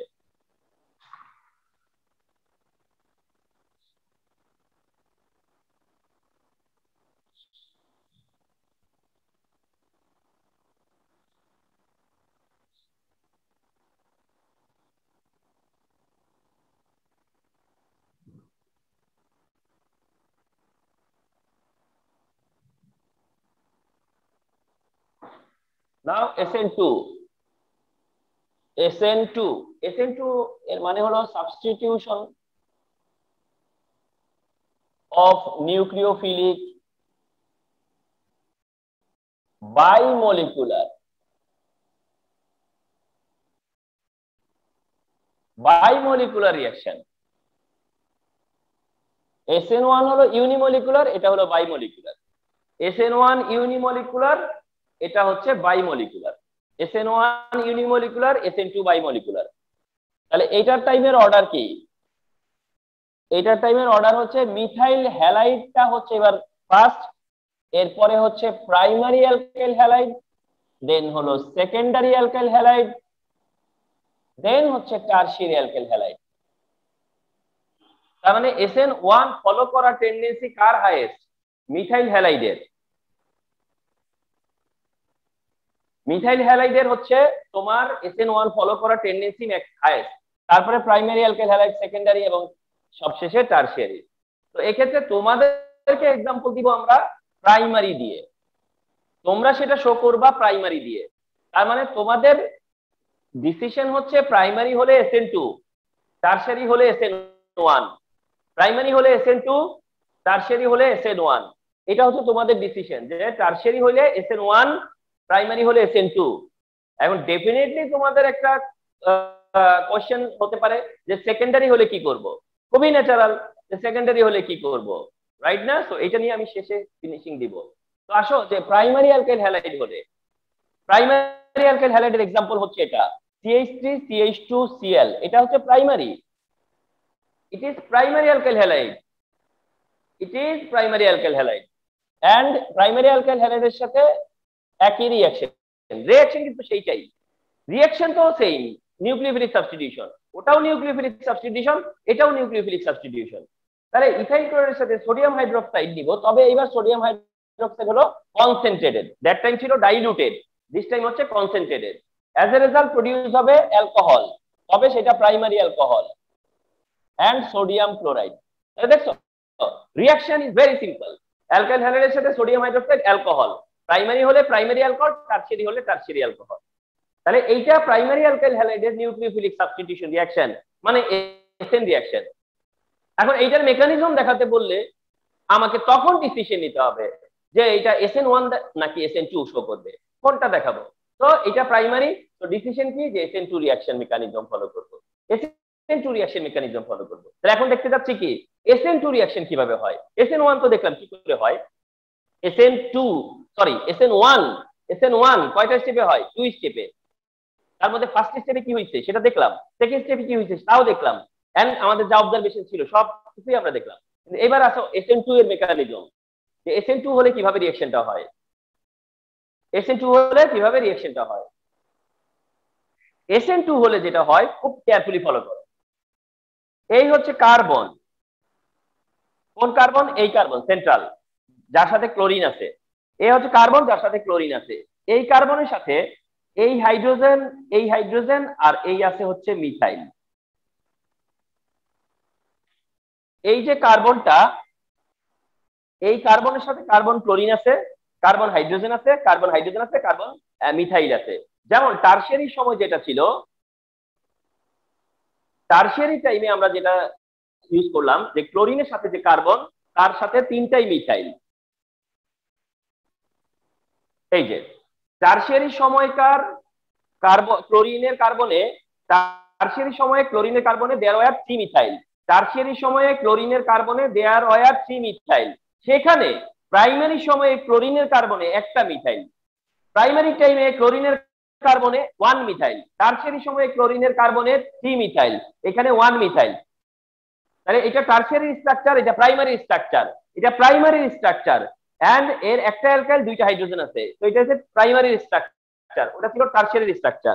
নাও SN2, SN2 এর মানে হলো substitution of nucleophilic bimolecular reaction. SN1 হলো ইউনিমলিকুলার, এটা হলো বাইমলিকুলার। SN1 ইউনিমলিকুলার, এটা হচ্ছে বাইমলিকুলার। SN1 ইউনিমলিকুলার, SN2 বাইমলিকুলার। তাহলে এইটার টাইমের অর্ডার কি? এইটার টাইমের অর্ডার হচ্ছে মিথাইল হ্যালাইডটা হচ্ছে এবার ফার্স্ট, এরপরে হচ্ছে প্রাইমারি অ্যালকাইল হ্যালাইড, দেন হলো সেকেন্ডারি অ্যালকাইল হ্যালাইড, দেন হচ্ছে টারশিয়ারি অ্যালকাইল হ্যালাইড। তার মানে SN1 ফলো করার টেন্ডেন্সি কার হাইয়েস্ট? মিথাইল হ্যালাইডের। মিথাইল হ্যালাইডের হচ্ছে তোমার SN1 ফলো করার টেন্ডেন্সি হাইয়েস্ট, তারপরে প্রাইমারি অ্যালকাইল হ্যালাইড, সেকেন্ডারি এবং সবশেষে টারশিয়ারি। তো এক্ষেত্রে তোমাদেরকে एग्जांपल দিব আমরা প্রাইমারি দিয়ে, তোমরা সেটা শো করবা প্রাইমারি দিয়ে। তার মানে তোমাদের ডিসিশন হচ্ছে প্রাইমারি হলে SN2, টারশিয়ারি হলে SN1, প্রাইমারি হলে SN2, টারশিয়ারি হলে SN1। এটা হচ্ছে তোমাদের ডিসিশন যে টারশিয়ারি হলে SN1, প্রাইমারি হলে SN2। এখন ডেফিনেটলি তোমাদের একটা কোশ্চেন হতে পারে যে সেকেন্ডারি হলে কি করব, খুবই ন্যাচারাল যে সেকেন্ডারি হলে কি করব, রাইট না? সো এটা নিয়ে আমি শেষে ফিনিশিং দিব। তো আসো যে প্রাইমারি অ্যালকাইল হ্যালাইড হলে, প্রাইমারি অ্যালকাইল হ্যালাইডের एग्जांपल হচ্ছে এটা CH3 CH2 Cl, এটা হচ্ছে primary. It is primary alkyl halide, it is primary alkyl halide. And primary alkyl হ্যালাইডের সাথে একই রিঅ্যাকশন, রিঅ্যাকশন কিন্তু সেইটাই, রিঅ্যাকশন তো সেম, নিউক্লিওফিলিক সাবস্টিটিউশন, ওটাও নিউক্লিওফিলিক সাবস্টিটিউশন, এটাও নিউক্লিওফিলিক সাবস্টিটিউশন। তাহলে ইথাইল ক্লোরাইডের সাথে সোডিয়াম হাইড্রোক্সাইড নিব, তবে এবার সোডিয়াম হাইড্রোক্সাইড হলো কনসেন্ট্রেটেড, দ্যাট টাইম ছিল ডাইলুটেড, দিস টাইম হচ্ছে concentrated. As a result produce হবে অ্যালকোহল, তবে সেটা primary alcohol and sodium chloride. তাহলে দেখছো reaction is very simple, alkyl হ্যালাইডের সাথে সোডিয়াম হাইড্রোক্সাইড অ্যালকোহল, প্রাইমারি হলে প্রাইমারি অ্যালকোহল, টারশিয়ারি হলে টারশিয়ারি অ্যালকোহল। তাহলে এইটা প্রাইমারি অ্যালকাইল হ্যালাইডের নিউক্লিওফিলিক সাবস্টিটিউশন রিঅ্যাকশন, মানে এসএন রিঅ্যাকশন। এখন এইটার মেকানিজম দেখাতে বললে আমাকে তখন ডিসিশন নিতে হবে যে এটা SN1 নাকি SN2 শো করবে, কোনটা দেখাবো। তো এটা প্রাইমারি, তো ডিসিশন কি যে SN2 রিঅ্যাকশন মেকানিজম ফলো করব, SN2 রিঅ্যাকশন মেকানিজম ফলো করব। তাহলে এখন দেখতে যাচ্ছি কি SN2 রিঅ্যাকশন কিভাবে হয়। SN1 তো দেখলাম কি করে হয়, SN1 কয়টা স্টেপে হয়? 2 স্টেপে। তার মধ্যে ফার্স্ট স্টেপে কি হয়েছে সেটা দেখলাম, সেকেন্ড স্টেপে কি হয়েছে তাও দেখলাম, এন্ড আমাদের যা অবজারভেশন ছিল সব কিছুই আমরা দেখলাম। কিন্তু এবার আসো SN2 এর মেকানিজম, যে SN2 হলে কিভাবে রিঅ্যাকশনটা হয়, SN2 হলে কিভাবে রিঅ্যাকশনটা হয়। SN2 হলে যেটা হয় খুব কেয়ারফুলি ফলো করো। এই হচ্ছে কার্বন, কোন কার্বন? এই কার্বন সেন্ট্রাল, যার সাথে ক্লোরিন আছে। এই হচ্ছে কার্বন যার সাথে ক্লোরিন আছে। এই কার্বনের সাথে এই হাইড্রোজেন আর এই আছে হচ্ছে মিথাইল। এই যে কার্বনটা, এই কার্বনের সাথে কার্বন ক্লোরিন আছে, কার্বন হাইড্রোজেন আছে, কার্বন মিথাইল আছে। যেমন টারশিয়ারি সময় যেটা ছিল, টারশিয়ারি টাইমে আমরা যেটা ইউজ করলাম যে ক্লোরিনের সাথে যে কার্বন, তার সাথে 3টাই মিথাইল। এই যে টারশিয়ারি সময়কার ক্লোরিনের কার্বনে, টারশিয়ারি সময়ে ক্লোরিনের কার্বনে দেয়ার ওয়ার 3 মিথাইল, টারশিয়ারি সময়ে ক্লোরিনের কার্বনে দেয়ার ওয়ার 3 মিথাইল। সেখানে প্রাইমারি সময়ে ক্লোরিনের কার্বনে একটা মিথাইল, প্রাইমারি টাইমে ক্লোরিনের কার্বনে 1 মিথাইল, টারশিয়ারি সময়ে ক্লোরিনের কার্বনে 3 মিথাইল, এখানে 1 মিথাইল। তাহলে এটা টারশিয়ারি স্ট্রাকচার, এটা প্রাইমারি স্ট্রাকচার, এটা প্রাইমারি স্ট্রাকচার এন্ড এর একটা অ্যালকাইল 2টা হাইড্রোজেন আছে, তো এটা হচ্ছে প্রাইমারি স্ট্রাকচার, ওটা ছিল টারশিয়ারি স্ট্রাকচার।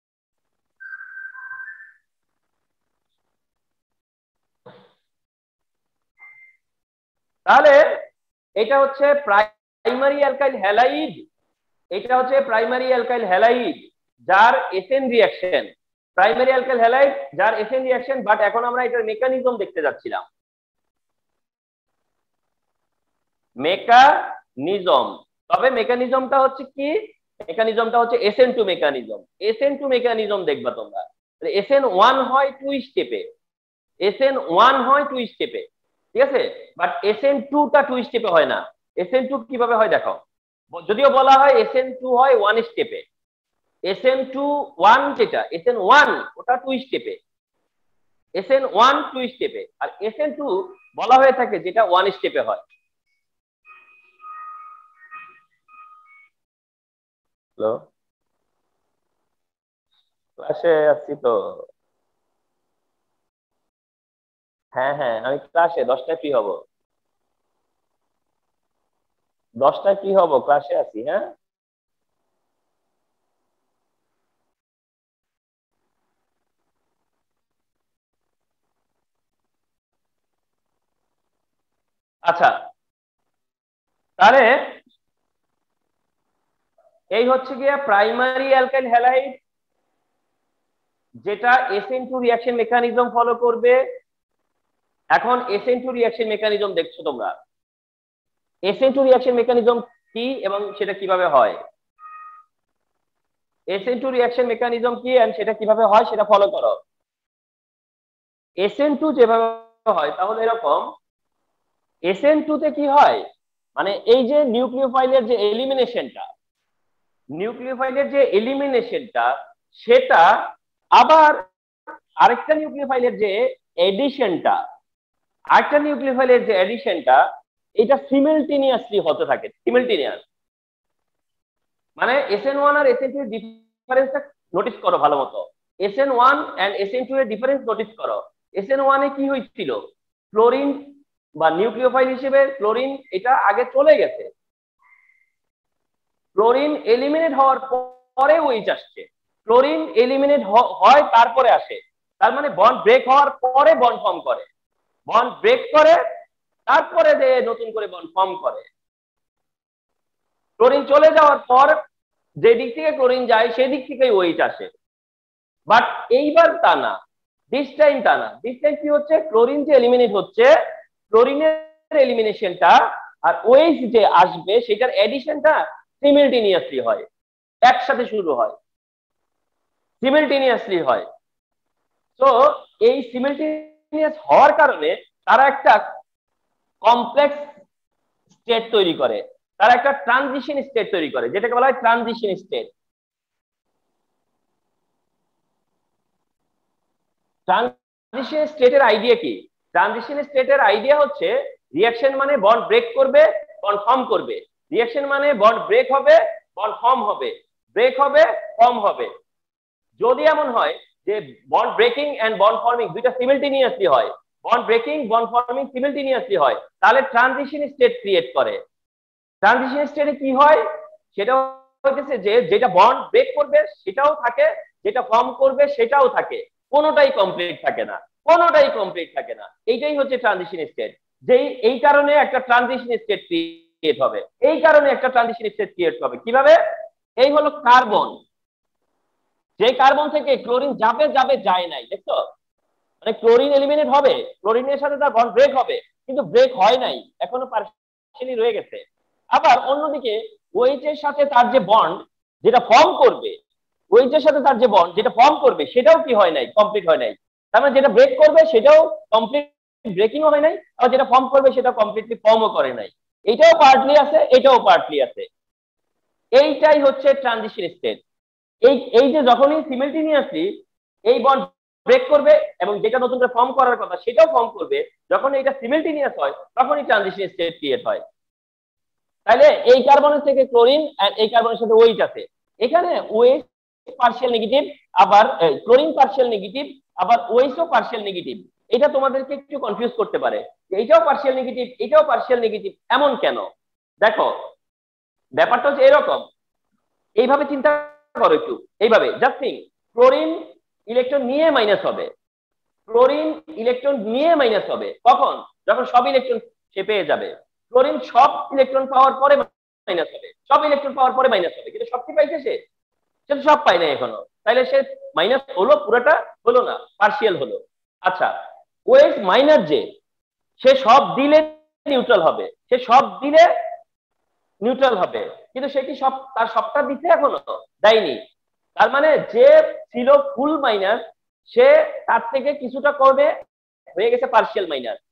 তাহলে এটা হচ্ছে প্রাইমারি অ্যালকাইল হ্যালাইড, এটা হচ্ছে প্রাইমারি অ্যালকাইল হ্যালাইড যার S N reaction, primary alkyl halide যার এসএন রিঅ্যাকশন। বাট এখন আমরা এটার মেকানিজম দেখতে যাচ্ছিলাম, মেকানিজম। তবে মেকানিজমটা হচ্ছে কি, মেকানিজমটা হচ্ছে SN2 মেকানিজম। SN2 মেকানিজম দেখবা তোমরা, SN1 হয় 2 স্টেপে, SN1 হয় 2 স্টেপে, ঠিক আছে, বাট SN2 টা 2 স্টেপে হয় না। SN2 কিভাবে হয় দেখো, যদিও বলা হয় SN2 হয় 1 স্টেপে, SN2 যেটা SN1 ওটা 2 স্টেপে, SN1 2 স্টেপে, আর SN2 বলা হয়ে থাকে যেটা 1 স্টেপে হয়। হ্যালো, ক্লাসে আসছি তো। হ্যাঁ হ্যাঁ, আমি ক্লাসে 10টায় ফ্রি হব, 10টায় ফ্রি হব, ক্লাসে আছি। হ্যাঁ আচ্ছা, তাহলে এই হচ্ছে গিয়ে প্রাইমারি অ্যালকাইল হ্যালাইড, যেটা SN2 রিঅ্যাকশন মেকানিজম ফলো করবে। এখন SN2 রিঅ্যাকশন মেকানিজম দেখছো তোমরা, SN2 রিঅ্যাকশন মেকানিজম কি এবং সেটা কিভাবে হয়, SN2 রিঅ্যাকশন মেকানিজম কি এন্ড সেটা কিভাবে হয় সেটা ফলো করো। SN2 যেভাবে হয় তাহলে এরকম, SN2 তে কি হয়, মানে এই যে নিউক্লিওফাইলের যে এলিমিনেশনটা সেটা আবার আরেকটা নিউক্লিওফাইলের যে এডিশনটা এটা সিমিলটেনিয়াসলি হতে থাকে, সিমিলটেনিয়াস। মানে SN1 আর SN2 এর ডিফারেন্সটা নোটিস করো ভালো মতো, SN1 এন্ড SN2 এর ডিফারেন্স নোটিস করো। SN1 এ কি হয়েছিল, ক্লোরিন বা নিউক্লিওফাইল হিসেবে ক্লোরিন এটা আগে চলে গেছে, ক্লোরিন এলিমিনেট হওয়ার পরে ওইচ আসছে, ক্লোরিন এলিমিনেট হয় তারপরে আসে, তার মানে বন্ড ব্রেক হওয়ার পরে বন্ড ফর্ম করে, বন্ড ব্রেক করে তারপরে যে নতুন করে বন্ড ফর্ম করে। ক্লোরিন চলে যাওয়ার পর যে দিক থেকে ক্লোরিন যায় সেই দিক থেকেই ওইচ আসে, বাট এইবার তা না, দিস টাইম তা না। দিস টাইম কি হচ্ছে, ক্লোরিন যে এলিমিনেট হচ্ছে, ক্লোরিনের এলিমিনেশনটা আর ওএইচ যে আসবে সেটার এডিশনটা সিমিলটেনিয়াসলি হয়, একসাথে শুরু হয়, সিমিলটেনিয়াসলি হয়। তো এই সিমিলটেনিয়াস হওয়ার কারণে তারা একটা কমপ্লেক্স স্টেট তৈরি করে, তারা একটা ট্রানজিশন স্টেট তৈরি করে, যেটাকে বলা হয় ট্রানজিশন স্টেট। ট্রানজিশন স্টেটের আইডিয়া কি, ট্রানজিশন স্টেটের আইডিয়া হচ্ছে রিঅ্যাকশন মানে বন্ড ব্রেক করবে, বন্ড ফর্ম করবে, রিঅ্যাকশন মানে বন্ড ব্রেক হবে, বন্ড ফর্ম হবে, ব্রেক হবে, ফর্ম হবে। যদি এমন হয় যে bond breaking and bond forming দুইটা সিমিলটেনিয়াসলি হয়, bond breaking bond forming simultaneously হয়, তাহলে ট্রানজিশন স্টেট ক্রিয়েট করে। ট্রানজিশন স্টেটে কি হয়, সেটা হচ্ছে যে যেটা বন্ড ব্রেক করবে সেটাও থাকে, যেটা ফর্ম করবে সেটাও থাকে, কোনোটাই কমপ্লিট থাকে না, কোনোটাই কমপ্লিট থাকে না। এইটাই হচ্ছে ট্রানজিশন স্টেট। যেই এই কারণে একটা ট্রানজিশন স্টেট ক্রিয়েট হবে, এই কারণে একটা ট্রানজিশন স্টেট ক্রিয়েট হবে কিভাবে, এই হলো কার্বন, যে কার্বন থেকে ক্লোরিন যাবে যাবে যায় নাই, দেখছো, মানে ক্লোরিন এলিমিনেট হবে, ক্লোরিনের সাথে তার বন্ড ব্রেক হবে, কিন্তু ব্রেক হয় নাই, এখনো পার্শিয়ালি রয়ে গেছে। আবার অন্যদিকে ওএইচ এর সাথে তার যে বন্ড যেটা ফর্ম করবে, ওএইচ এর সাথে তার যে বন্ড যেটা ফর্ম করবে সেটাও কি হয় নাই, কমপ্লিট হয় নাই। তার মানে যেটা ব্রেক করবে সেটাও কমপ্লিট ব্রেকিংও হয় নাই, আর যেটা ফর্ম করবে সেটা কমপ্লিটলি ফর্মও করে নাই। এটাও পার্টলি আছে, এটাও পার্টলি আছে। এইটাই হচ্ছে ট্রানজিশন স্টেট। এই এই যে যখনই সিমিলটেনিয়াসলি এই বন্ড ব্রেক করবে এবং যেটা নতুন করে ফর্ম করার কথা সেটাও ফর্ম করবে, যখন এটা সিমিলটেনিয়াস হয় তখনই ট্রানজিশন স্টেট ক্রিয়েট হয়। তাহলে এই কার্বনের থেকে ক্লোরিন আর এই কার্বনের সাথে ওএইচ আছে, এখানে ওএইচ পার্শিয়াল নেগেটিভ, আবার ক্লোরিন পার্শিয়াল নেগেটিভ, আবার ওএইচও পার্শিয়াল নেগেটিভ। এটা তোমাদেরকে একটু কনফিউজ করতে পারে যে এইটাও পার্শিয়াল নেগেটিভ এটাও পার্শিয়াল নেগেটিভ, এমন কেন? দেখো ব্যাপারটা হচ্ছে এরকম, এইভাবে চিন্তা করো একটু, এইভাবে জাস্ট থিঙ্ক, ক্লোরিন ইলেকট্রন নিয়ে মাইনাস হবে, ক্লোরিন ইলেকট্রন নিয়ে মাইনাস হবে কখন, যখন সব ইলেকট্রন সে পেয়ে যাবে। ক্লোরিন সব ইলেকট্রন পাওয়ার পরে মাইনাস হবে, সব ইলেকট্রন পাওয়ার পরে মাইনাস হবে, কিন্তু সব কি পাইছে সে, সে তো সব পায় না এখনো, তাইলে সে মাইনাস হলো, পুরোটা হলো না, পার্শিয়াল হলো। আচ্ছা, ওএইচ মাইনাস যে, সে সব দিলে নিউট্রাল হবে, সে সব দিলে নিউট্রাল হবে, কিন্তু সে কি সব তার সবটা দিচ্ছে এখনো, দেয়নি। তার মানে যে ছিল ফুল মাইনাস সে তার থেকে কিছুটা করবে, হয়ে গেছে পার্শিয়াল মাইনাস।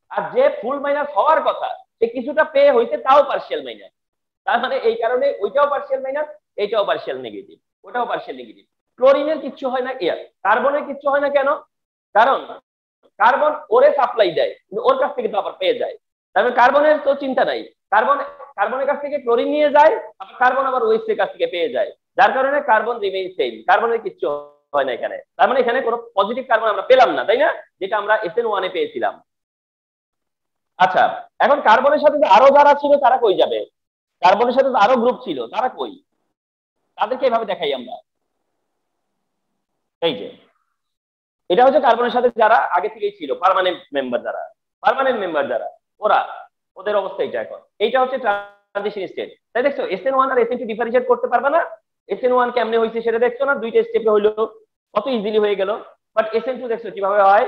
আর যে ফুল মাইনাস হওয়ার কথা সে কিছুটা পেয়ে হইতে তাও পার্শিয়াল মাইনাস। তার মানে এই কারণে ওইটাও পার্শিয়াল মাইনাস, এইটাও পার্শিয়াল নেগেটিভ, ওটাও পার্শিয়াল নেগেটিভ। ক্লোরিনের কিচ্ছু হয় না, কার্বনের কিচ্ছু হয় না কেন? কারণ কার্বন ওরে সাপ্লাই দেয়, কিন্তু ওর কাছ থেকে তো আবার পেয়ে যায়। তার মানে কার্বনের তো চিন্তা নাই, কার্বন কার্বনের কাছ থেকে ক্লোরিন নিয়ে যায়, আবার কার্বন আবার ওএইচ এর কাছ থেকে পেয়ে যায়, যার কারণে কার্বন রিমেইন সেম, কার্বনের কিচ্ছু হয় না এখানে। তার মানে এখানে কোনো পজিটিভ কার্বন আমরা পেলাম না, তাই না, যেটা আমরা SN1 এ পেয়েছিলাম। আচ্ছা, এখন কার্বনের সাথে আরো যারা ছিল তারা কই যাবে? কার্বনের সাথে আরো গ্রুপ ছিল, তারা কই? তাদেরকে এভাবে দেখাই আমরা। এই যে এটা হচ্ছে কার্বনের সাথে যারা আগে থেকেই ছিল, পার্মানেন্ট মেম্বার যারা ওরা, ওদের অবস্থা এটা। এখন এইটা হচ্ছে ট্রানজিশন স্টেট। তাই দেখছো SN1 আর SN2 ডিফারেন্সিয়েট করতে পারবে না। SN1 কেমনে হয়েছে সেটা দেখছো না, দুইটা স্টেপে হইলো, কত ইজিলি হয়ে গেল। বাট SN2 দেখছো কিভাবে হয়?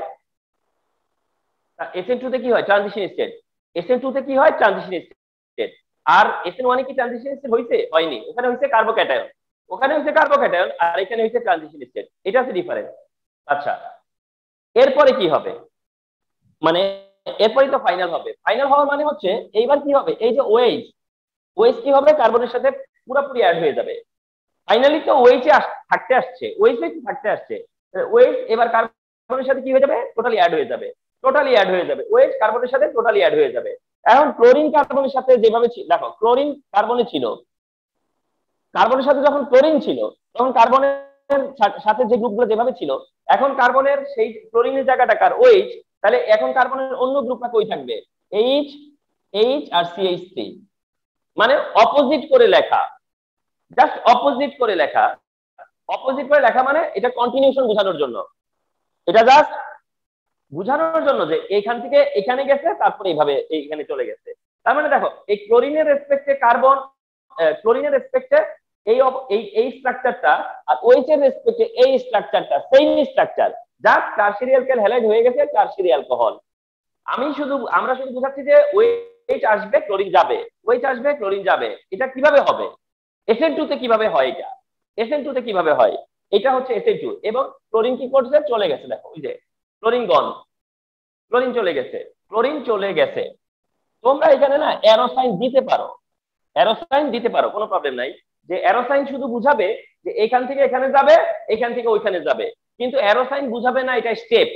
SN2 তে কি হয়? Transition state. SN2 তে কি হয়? Transition state. আর SN1 এ কি ট্রানজিশন স্টেট হইছে? হয়নি, ওখানে হইছে কার্বোক্যাটায়ন, ওখানে হইছে কার্বোক্যাটায়ন, আর এখানে হইছে ট্রানজিশন স্টেট। এটা হচ্ছে ডিফারেন্স। আচ্ছা, এরপরে কি হবে? মানে এরপরে তো ফাইনাল হবে। ফাইনাল হওয়ার মানে হচ্ছে এইবার কি হবে? এই যে ওএইচ, ওএইচ কি হবে? কার্বনের সাথে পুরোপুরি অ্যাড হয়ে যাবে। ফাইনালি তো ওএইচে থাকতে আসছে, ওএইচে থাকতে আসছে, ওএইচ এবার কার্বনের সাথে কি হয়ে যাবে? টোটালি অ্যাড হয়ে যাবে, টোটালি অ্যাড হয়ে যাবে, ওএইচ কার্বনের সাথে টোটালি অ্যাড হয়ে যাবে। এখন ক্লোরিন কার্বনের সাথে যেভাবে দেখো, ক্লোরিন কার্বনে ছিল, কার্বনের সাথে যখন ক্লোরিন ছিল তখন কার্বনের সাথে যে গ্রুপগুলো যেভাবে ছিল, এখন কার্বনের সেই ক্লোরিনের জায়গাটা কার? ওএইচ। তাহলে এখন কার্বনের অন্য গ্রুপটা কই থাকবে? এইচ, এইচ আর CH3। মানে অপোজিট করে লেখা, জাস্ট অপোজিট করে লেখা। অপোজিট করে লেখা মানে এটা কন্টিনিউশন বোঝানোর জন্য, এটা জাস্ট বোঝানোর জন্য যে এখান থেকে এখানে গেছে, তারপরে এইভাবে এইখানে চলে গেছে। তার মানে দেখো এই ক্লোরিনের রেসপেক্টে কার্বন, ক্লোরিনের রেসপেক্টে এই এই স্ট্রাকচারটা, আর OH এর রেসপেক্টে এই স্ট্রাকচারটা same structure, just tertiary alkyl halide হয়ে গেছে টারশিয়ারি অ্যালকোহল। আমরা শুধু বোঝাচ্ছি যে OH আসবে ক্লোরিন যাবে, OH আসবে ক্লোরিন যাবে। এটা কিভাবে হবে? SN2 তে কিভাবে হয়? এটা SN2 তে কিভাবে হয়? এটা হচ্ছে SN2, এবং ক্লোরিন কি করছে? চলে গেছে। দেখো ওই যে ক্লোরিন গন, ক্লোরিন চলে গেছে, ক্লোরিন চলে গেছে। তোমরা এখানে না অ্যারো সাইন দিতে পারো, অ্যারো সাইন দিতে পারো, কোনো প্রবলেম নাই। যে অ্যারো সাইন শুধু বুঝাবে যে এখান থেকে এখানে যাবে, এখান থেকে ওইখানে যাবে, কিন্তু অ্যারো সাইন বুঝাবে না এটা স্টেপ।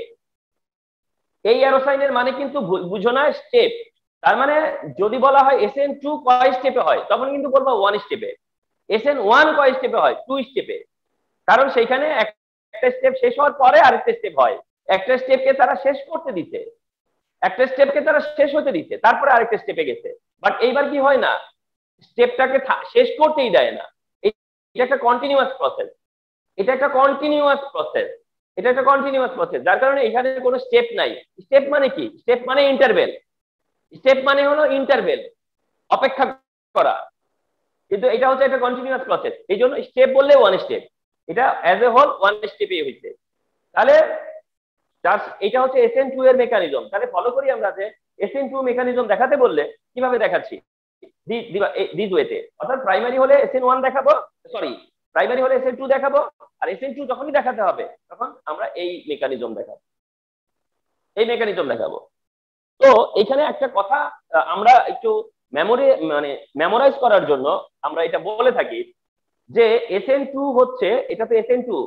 এই অ্যারো সাইনের মানে কিন্তু বুঝো না স্টেপ। তার মানে যদি বলা হয় SN2 কয় স্টেপে হয়, তখন কিন্তু বলবো 1 স্টেপে। SN1 কয় স্টেপে হয়? 2 স্টেপে। কারণ সেইখানে একটা স্টেপ শেষ হওয়ার পরে আরেকটা স্টেপ হয়, একটা স্টেপকে তারা শেষ করতে দিতে, একটা স্টেপকে তারা শেষ হতে দিতে, তারপরে আরেকটা স্টেপে গেছে। বাট এইবার কি হয় না, স্টেপটাকে শেষ করতেই দেয় না। এটা একটা কন্টিনিউয়াস প্রসেস, এটা একটা কন্টিনিউয়াস প্রসেস, এটা একটা কন্টিনিউয়াস প্রসেস, যার কারণে এখানে কোনো স্টেপ নাই। স্টেপ মানে কি? স্টেপ মানে ইন্টারভেল, স্টেপ মানে হলো ইন্টারভেল, অপেক্ষা করা। কিন্তু এটা হচ্ছে একটা কন্টিনিউয়াস প্রসেস, এই জন্য স্টেপ বললে 1 স্টেপ, এটা অ্যাজ এ হোল 1 স্টেপে হইছে। তাহলে এটা হচ্ছে SN2 এর মেকানিজম। তাহলে ফলো করি আমরা যে SN2 মেকানিজম দেখাতে বললে কিভাবে দেখাচ্ছি, দিস ওয়েতে। অর্থাৎ প্রাইমারি হলে SN1 দেখাবো, সরি প্রাইমারি হলে SN2 দেখাবো, আর SN2 যখনই দেখাতে হবে তখন আমরা এই মেকানিজম দেখাবো, এই মেকানিজম দেখাবো। তো এখানে একটা কথা আমরা একটু মেমোরাইজ করার জন্য আমরা এটা বলে থাকি যে SN2 হচ্ছে, এটা তো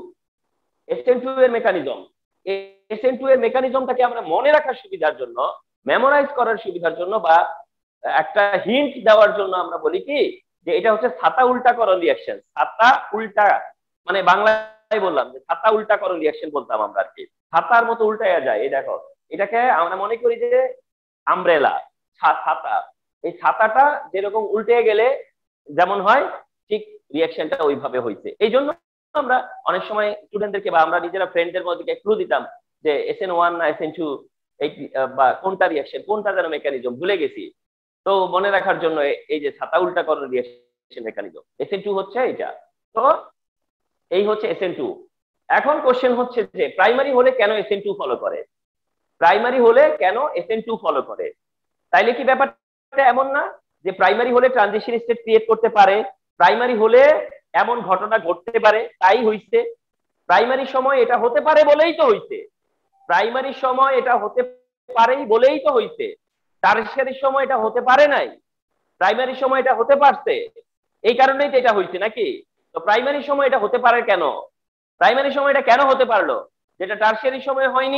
SN2 এর মেকানিজম। SN2 এর মেকানিজমটাকে আমরা মনে রাখার সুবিধার জন্য, মেমোরাইজ করার সুবিধার জন্য, বা একটা হিন্ট দেওয়ার জন্য আমরা বলি কি যে এটা হচ্ছে ছাতা উল্টাকরণ রিঅ্যাকশন। ছাতা উল্টা মানে বাংলায় বললাম যে ছাতা উল্টাকরণ রিঅ্যাকশন বলতাম আমরা আর কি, ছাতার মতো উল্টাইয়া যায়। এই দেখো এটাকে আমরা মনে করি যে আমব্রেলা, ছাতা। এই ছাতাটা যেরকম উল্টে গেলে যেমন হয়, ঠিক রিঅ্যাকশনটা ওইভাবে হয়েছে। এই জন্য আমরা অনেক সময় স্টুডেন্টদেরকে বা আমরা নিজেরা ফ্রেন্ডদের মধ্যে ক্লু দিতাম যে SN1 না SN2 বা কোনটা রিঅ্যাকশন, কোনটা যেন মেকানিজম ভুলে গেছি। তো মনে রাখার জন্য এই যে ছাতা উল্টাকরণ রিঅ্যাকশন মেকানিজম, SN2 হচ্ছে এটা। তো এই হচ্ছে SN2। এখন কোশ্চেন হচ্ছে যে প্রাইমারি হলে কেন SN2 ফলো করে, প্রাইমারি হলে কেন SN2 ফলো করে? তাইলে কি ব্যাপারটা এমন না যে প্রাইমারি হলে ট্রানজিশন স্টেট ক্রিয়েট করতে পারে, প্রাইমারি হলে এমন ঘটনা ঘটতে পারে তাই হইছে? প্রাইমারি সময় এটা হতে পারে বলেই তো হইছে, প্রাইমারি সময় এটা হতে পারেই বলেই তো হইছে, টারশিয়ারির সময় এটা হতে পারে নাই, প্রাইমারি সময় এটা হতে পারছে, এই কারণেই তো এটা হইছে নাকি? তো প্রাইমারি সময় এটা হতে পারে কেন? প্রাইমারি সময় এটা কেন হতে পারলো যেটা টারশিয়ারি সময় হয়নি?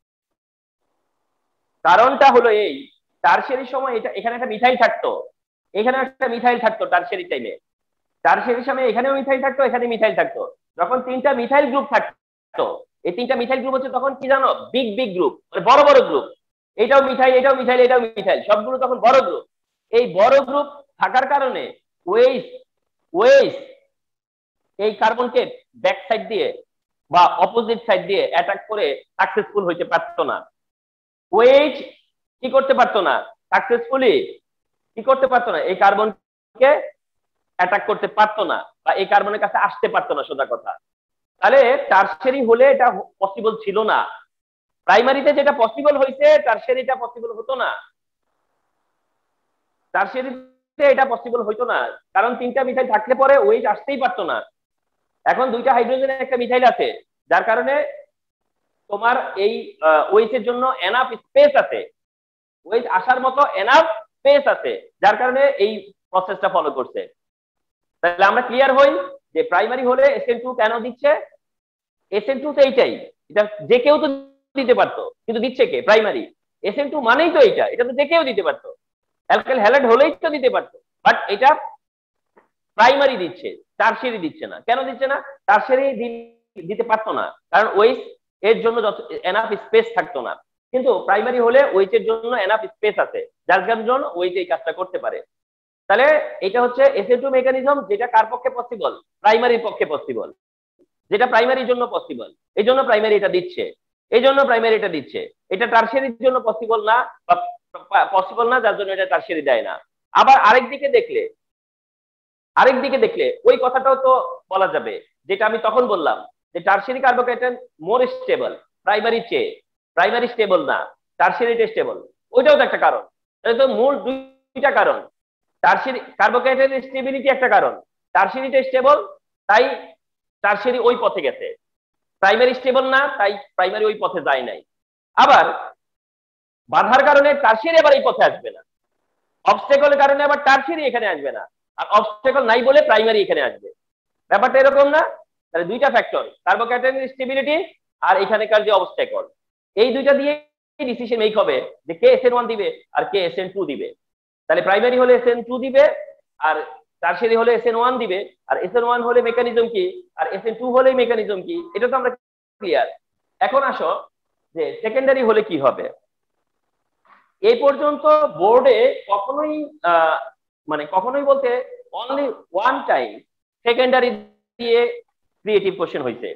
কারণটা হলো এই, টারশিয়ারি সময় এটা এখানে একটা মিথাইল থাকতো, এখানে একটা মিথাইল থাকতো টারশিয়ারি টাইমে, টারশিয়ারি সময় এখানেও মিথাইল থাকতো, এখানে মিথাইল থাকতো। যখন তিনটা মিথাইল গ্রুপ থাকতো, এই তিনটা মিথাইল গ্রুপ হচ্ছে তখন কি জানো, বিগ বিগ গ্রুপ, মানে বড় বড় গ্রুপ। এটাও মিথাইল, এটাও মিথাইল, এটাও মিথাইল, সবগুলো তখন বড় গ্রুপ। এই বড় গ্রুপ থাকার কারণে ওয়েস ওয়েস এই কার্বনকে ব্যাক সাইড দিয়ে বা অপোজিট সাইড দিয়ে অ্যাটাক করে সাকসেসফুল হইতে পারতো না। ওয়েট কি করতে পারতো না, সাকসেসফুলি কি করতে পারতো না, এই কার্বনকে অ্যাটাক করতে পারতো না, বা এই কার্বনের কাছে আসতে পারতো না, সোজা কথা। তাহলে টারশিয়ারি হলে এটা পসিবল ছিল না। প্রাইমারিতে যেটা পসিবল হয়েছে, টারশিয়ারিটা পসিবল হতো না, টারশিয়ারিতে এটা পসিবল হইতো না, কারণ তিনটা মিথাইল থাকলে পরে ওয়েট আসতেই পারতো না। এখন দুইটা হাইড্রোজেনের একটা মিথাইল আছে, যার কারণে তোমার এই ওয়েটের জন্য এনাফ স্পেস আছে, ওয়েট আসার মতো এনাফ স্পেস আছে, যার কারণে এই প্রসেসটা ফলো করছে। তাহলে আমরা ক্লিয়ার হই যে প্রাইমারি হলে SN2 কেন দিচ্ছে। SN2 তো এইটাই, এটা যে কেউ তো দিতে পারতো, কিন্তু দিচ্ছে কে, প্রাইমারি। SN2 মানেই তো এইটা, এটা তো যে কেউ দিতে পারতো, অ্যালকাইল হ্যালাইড হলেই তো দিতে পারতো, বাট এটা প্রাইমারি দিচ্ছে, টারশিয়ারি দিচ্ছে না। কেন দিচ্ছে না? টারশিয়ারি দিতে পারতো না, কারণ ওয়েস এর জন্য এনাফ স্পেস থাকতো না। কিন্তু প্রাইমারি হলে ওয়েটের জন্য এনাফ স্পেস আছে, যার জন্য ওয়েট এই কাজটা করতে পারে। তাহলে এটা হচ্ছে SN2 মেকানিজম, যেটা কার পক্ষে পসিবল, প্রাইমারির পক্ষে পসিবল, যেটা প্রাইমারির জন্য পসিবল, এই জন্য প্রাইমারি এটা দিচ্ছে, এই জন্য প্রাইমারি এটা দিচ্ছে। এটা টারশিয়ারির জন্য পসিবল না, বা পসিবল না, যার জন্য এটা টারশিয়ারি দেয় না। আবার আরেকদিকে দেখলে ওই কথাটাও তো বলা যাবে, যেটা আমি তখন বললাম যে tertiary carbocation more stable primary চেয়ে, প্রাইমারি স্টেবল না, টারশিয়ারিটা স্টেবল, ওইটাও তো একটা কারণ। তাহলে তো মূল দুইটা কারণ, টারশিয়ারি কার্বোকাইটেনের স্টেবিলিটি একটা কারণ, টারশিয়ারিটা স্টেবল, তাই টারশিয়ারি ওই পথে গেছে। প্রাইমারি স্টেবল না, তাই প্রাইমারি ওই পথে যায় নাই। আবার বাধার কারণে টারশিয়ারি আবার এই পথে আসবে না, অবস্টেকলের কারণে আবার টারশিয়ারি এখানে আসবে না, আর অবস্টেকল নাই বলে প্রাইমারি এখানে আসবে। ব্যাপারটা এরকম না? তাহলে দুইটা ফ্যাক্টর, কার্বোকাইটেনের স্টেবিলিটি আর এখানকার যে অবস্টেকল, এই দুইটা দিয়ে ডিসিশন মেক হবে যে কে SN1 দিবে আর কে SN2 দিবে। তাহলে প্রাইমারি হলে SN2 দিবে, আর টারশিয়ারি হলে SN1 দিবে। আর SN1 হলে মেকানিজম কি, আর SN2 হলে মেকানিজম কি, এটা তো আমরা ক্লিয়ার। এখন আসো যে সেকেন্ডারি হলে কি হবে। এই পর্যন্ত বোর্ডে কখনোই মানে কখনোই বলতে অনলি ওয়ান টাইম সেকেন্ডারি দিয়ে ক্রিয়েটিভ কোশ্চেন হয়েছে,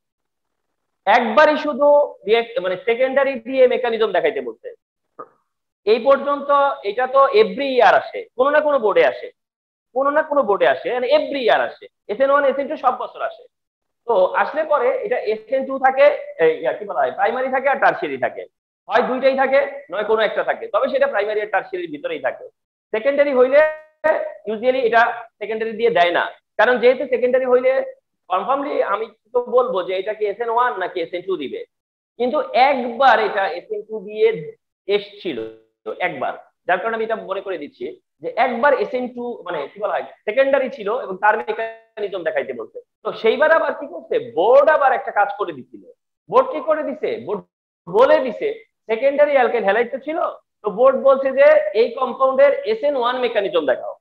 একবারই শুধু মানে সেকেন্ডারি দিয়ে মেকানিজম দেখাইতে বলছে। এই পর্যন্ত এটা তো এভরি ইয়ার আসে, কোনো না কোনো বোর্ডে আসে, কোনো না কোনো বোর্ডে আসে, মানে এভরি ইয়ার আসে। SN1 SN2 সব বছর আসে। তো আসলে পরে এটা SN2 থাকে, কি বলা হয়, প্রাইমারি থাকে আর টারশিয়ারি থাকে, হয় দুইটাই থাকে নয় কোনো একটা থাকে, তবে সেটা প্রাইমারি আর টারশিয়ারির ভিতরেই থাকে। সেকেন্ডারি হইলে ইউজুয়ালি এটা সেকেন্ডারি দিয়ে দেয় না, কারণ যেহেতু সেকেন্ডারি হইলে কনফার্মলি আমি তো বলবো যে এটা কি SN1 নাকি SN2 দিবে, কিন্তু একবার এটা SN2 দিয়ে এসছিল, একবার, যার কারণে আমি এটা মনে করে দিচ্ছি যে একবার SN2 মানে কি বলা হয় সেকেন্ডারি ছিল এবং তার মেকানিজম দেখাইতে বলছে। তো সেইবার আবার কি করছে, বোর্ড আবার একটা কাজ করে দিছিল। বোর্ড কি করে দিছে, বোর্ড বলে দিছে সেকেন্ডারি অ্যালকাইল হ্যালাইড তো ছিল, তো বোর্ড বলছে যে এই কম্পাউন্ডের SN1 মেকানিজম দেখাও,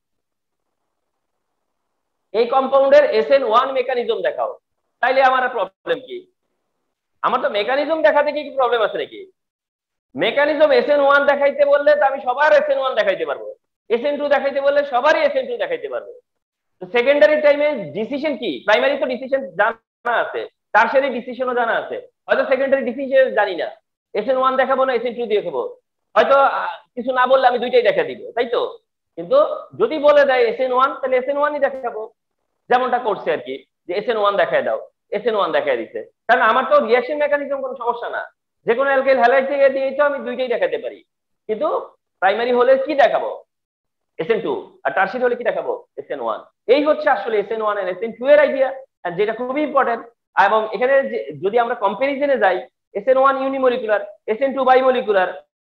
এই কম্পাউন্ডের SN1 মেকানিজম দেখাও। তাইলে আমার প্রবলেম কি? আমার তো মেকানিজম দেখাতে কি প্রবলেম আছে নাকি? মেকানিজম SN1 দেখাইতে বললে তো আমি সবার SN1 দেখাইতে পারবো, SN2 দেখাইতে বললে সবারই SN2 দেখাইতে পারবো। তো সেকেন্ডারি টাইমে ডিসিশন কি, প্রাইমারি তো ডিসিশন জানা আছে, টারশিয়ারি ডিসিশনও জানা আছে, হয়তো সেকেন্ডারি ডিসিশন জানি না, SN1 দেখাবো না SN2 দেখাবো, হয়তো কিছু না বললে আমি দুইটাই দেখা দিব, তাই তো? কিন্তু যদি বলে দেয় SN1, তাহলে SN1ই দেখাবো, যেমনটা করছে আর কি, যে SN1 দেখায় দাও, SN1 দেখায় দিচ্ছে। কারণ আমার তো রিঅ্যাকশন মেকানিজম কোনো সমস্যা না, যে কোনো অ্যালকাইল হ্যালাইড থেকে দিয়েছো আমি দুইটাই দেখাতে পারি। কিন্তু প্রাইমারি হলে কি দেখাবো, SN2, আর টারশিয়ারি হলে কি দেখাবো, SN1। এই হচ্ছে আসলে SN1 এর SN2 এর আইডিয়া, যেটা খুবই ইম্পর্টেন্ট। এবং এখানে যদি আমরা কম্পারিজনে যাই, SN1 ইউনিমলিকুলার, SN2 বাইমলিকুলার,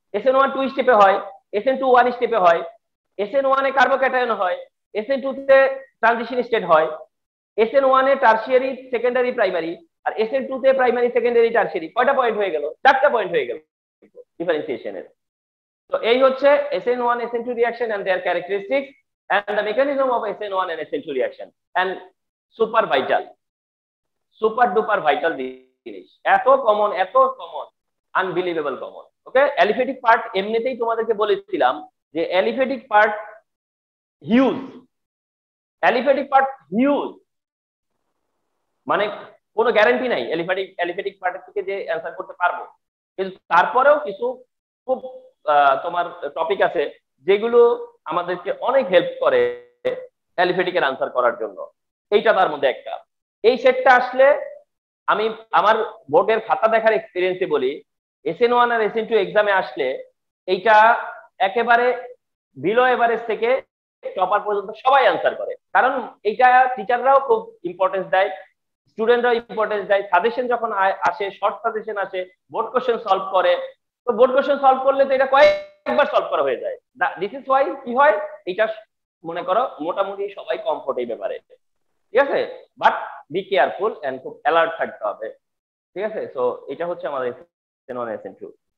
SN1 2 স্টেপে হয়, SN2 1 স্টেপে হয়, SN1 এ কার্বোক্যাটায়ন হয়, SN2 তে ট্রানজিশন স্টেট হয়, SN1 এ টারশিয়ারি সেকেন্ডারি প্রাইমারি, আর SN2 তে প্রাইমারি সেকেন্ডারি টারশিয়ারি। কয়টা পয়েন্ট হয়ে গেল? 4টা পয়েন্ট হয়ে গেল ডিফারেন্সিয়েশনের। তো এই হচ্ছে SN1 SN2 reaction and their characteristics and the mechanism of SN1 and SN2 reaction and super vital, super duper vital জিনিস, এত কমন, এত common, unbelievable common. Okay, aliphatic part এমনিতেই তোমাদেরকে বলেছিলাম যে aliphatic part huge, aliphatic part huge, মানে কোনো guarantee নাই অ্যালিফেটিক পার্টের থেকে যে অ্যান্সার করতে পারবো, কিন্তু তারপরেও কিছু খুব তোমার টপিক আছে যেগুলো আমাদেরকে অনেক হেল্প করে অ্যালিফেটিকের আনসার করার জন্য। এইটা তার মধ্যে একটা। এই সেটটা আসলে আমি আমার বোর্ডের খাতা দেখার এক্সপিরিয়েন্সে বলি, SN1 আর SN2 এক্সামে আসলে এইটা একেবারে বিলো এভারেজ থেকে টপার পর্যন্ত সবাই আনসার করে, কারণ এইটা টিচাররাও খুব ইম্পর্টেন্স দেয়, স্টুডেন্টরাও ইম্পর্টেন্স দেয়। সাজেশন যখন আসে, শর্ট সাজেশন আসে, বোর্ড কোশ্চেন সলভ করে, তো বোর্ড কোশ্চেন সলভ করলে তো এটা কয়েকবার সলভ করা হয়ে যায়। দিস ইজ ওয়াই কি হয়, এটা মনে করো মোটামুটি সবাই কমফোর্ট এই ব্যাপারে, ঠিক আছে? বাট বি কেয়ারফুল এন্ড খুব অ্যালার্ট থাকতে হবে, ঠিক আছে? সো এটা হচ্ছে আমাদের SN1 SN2।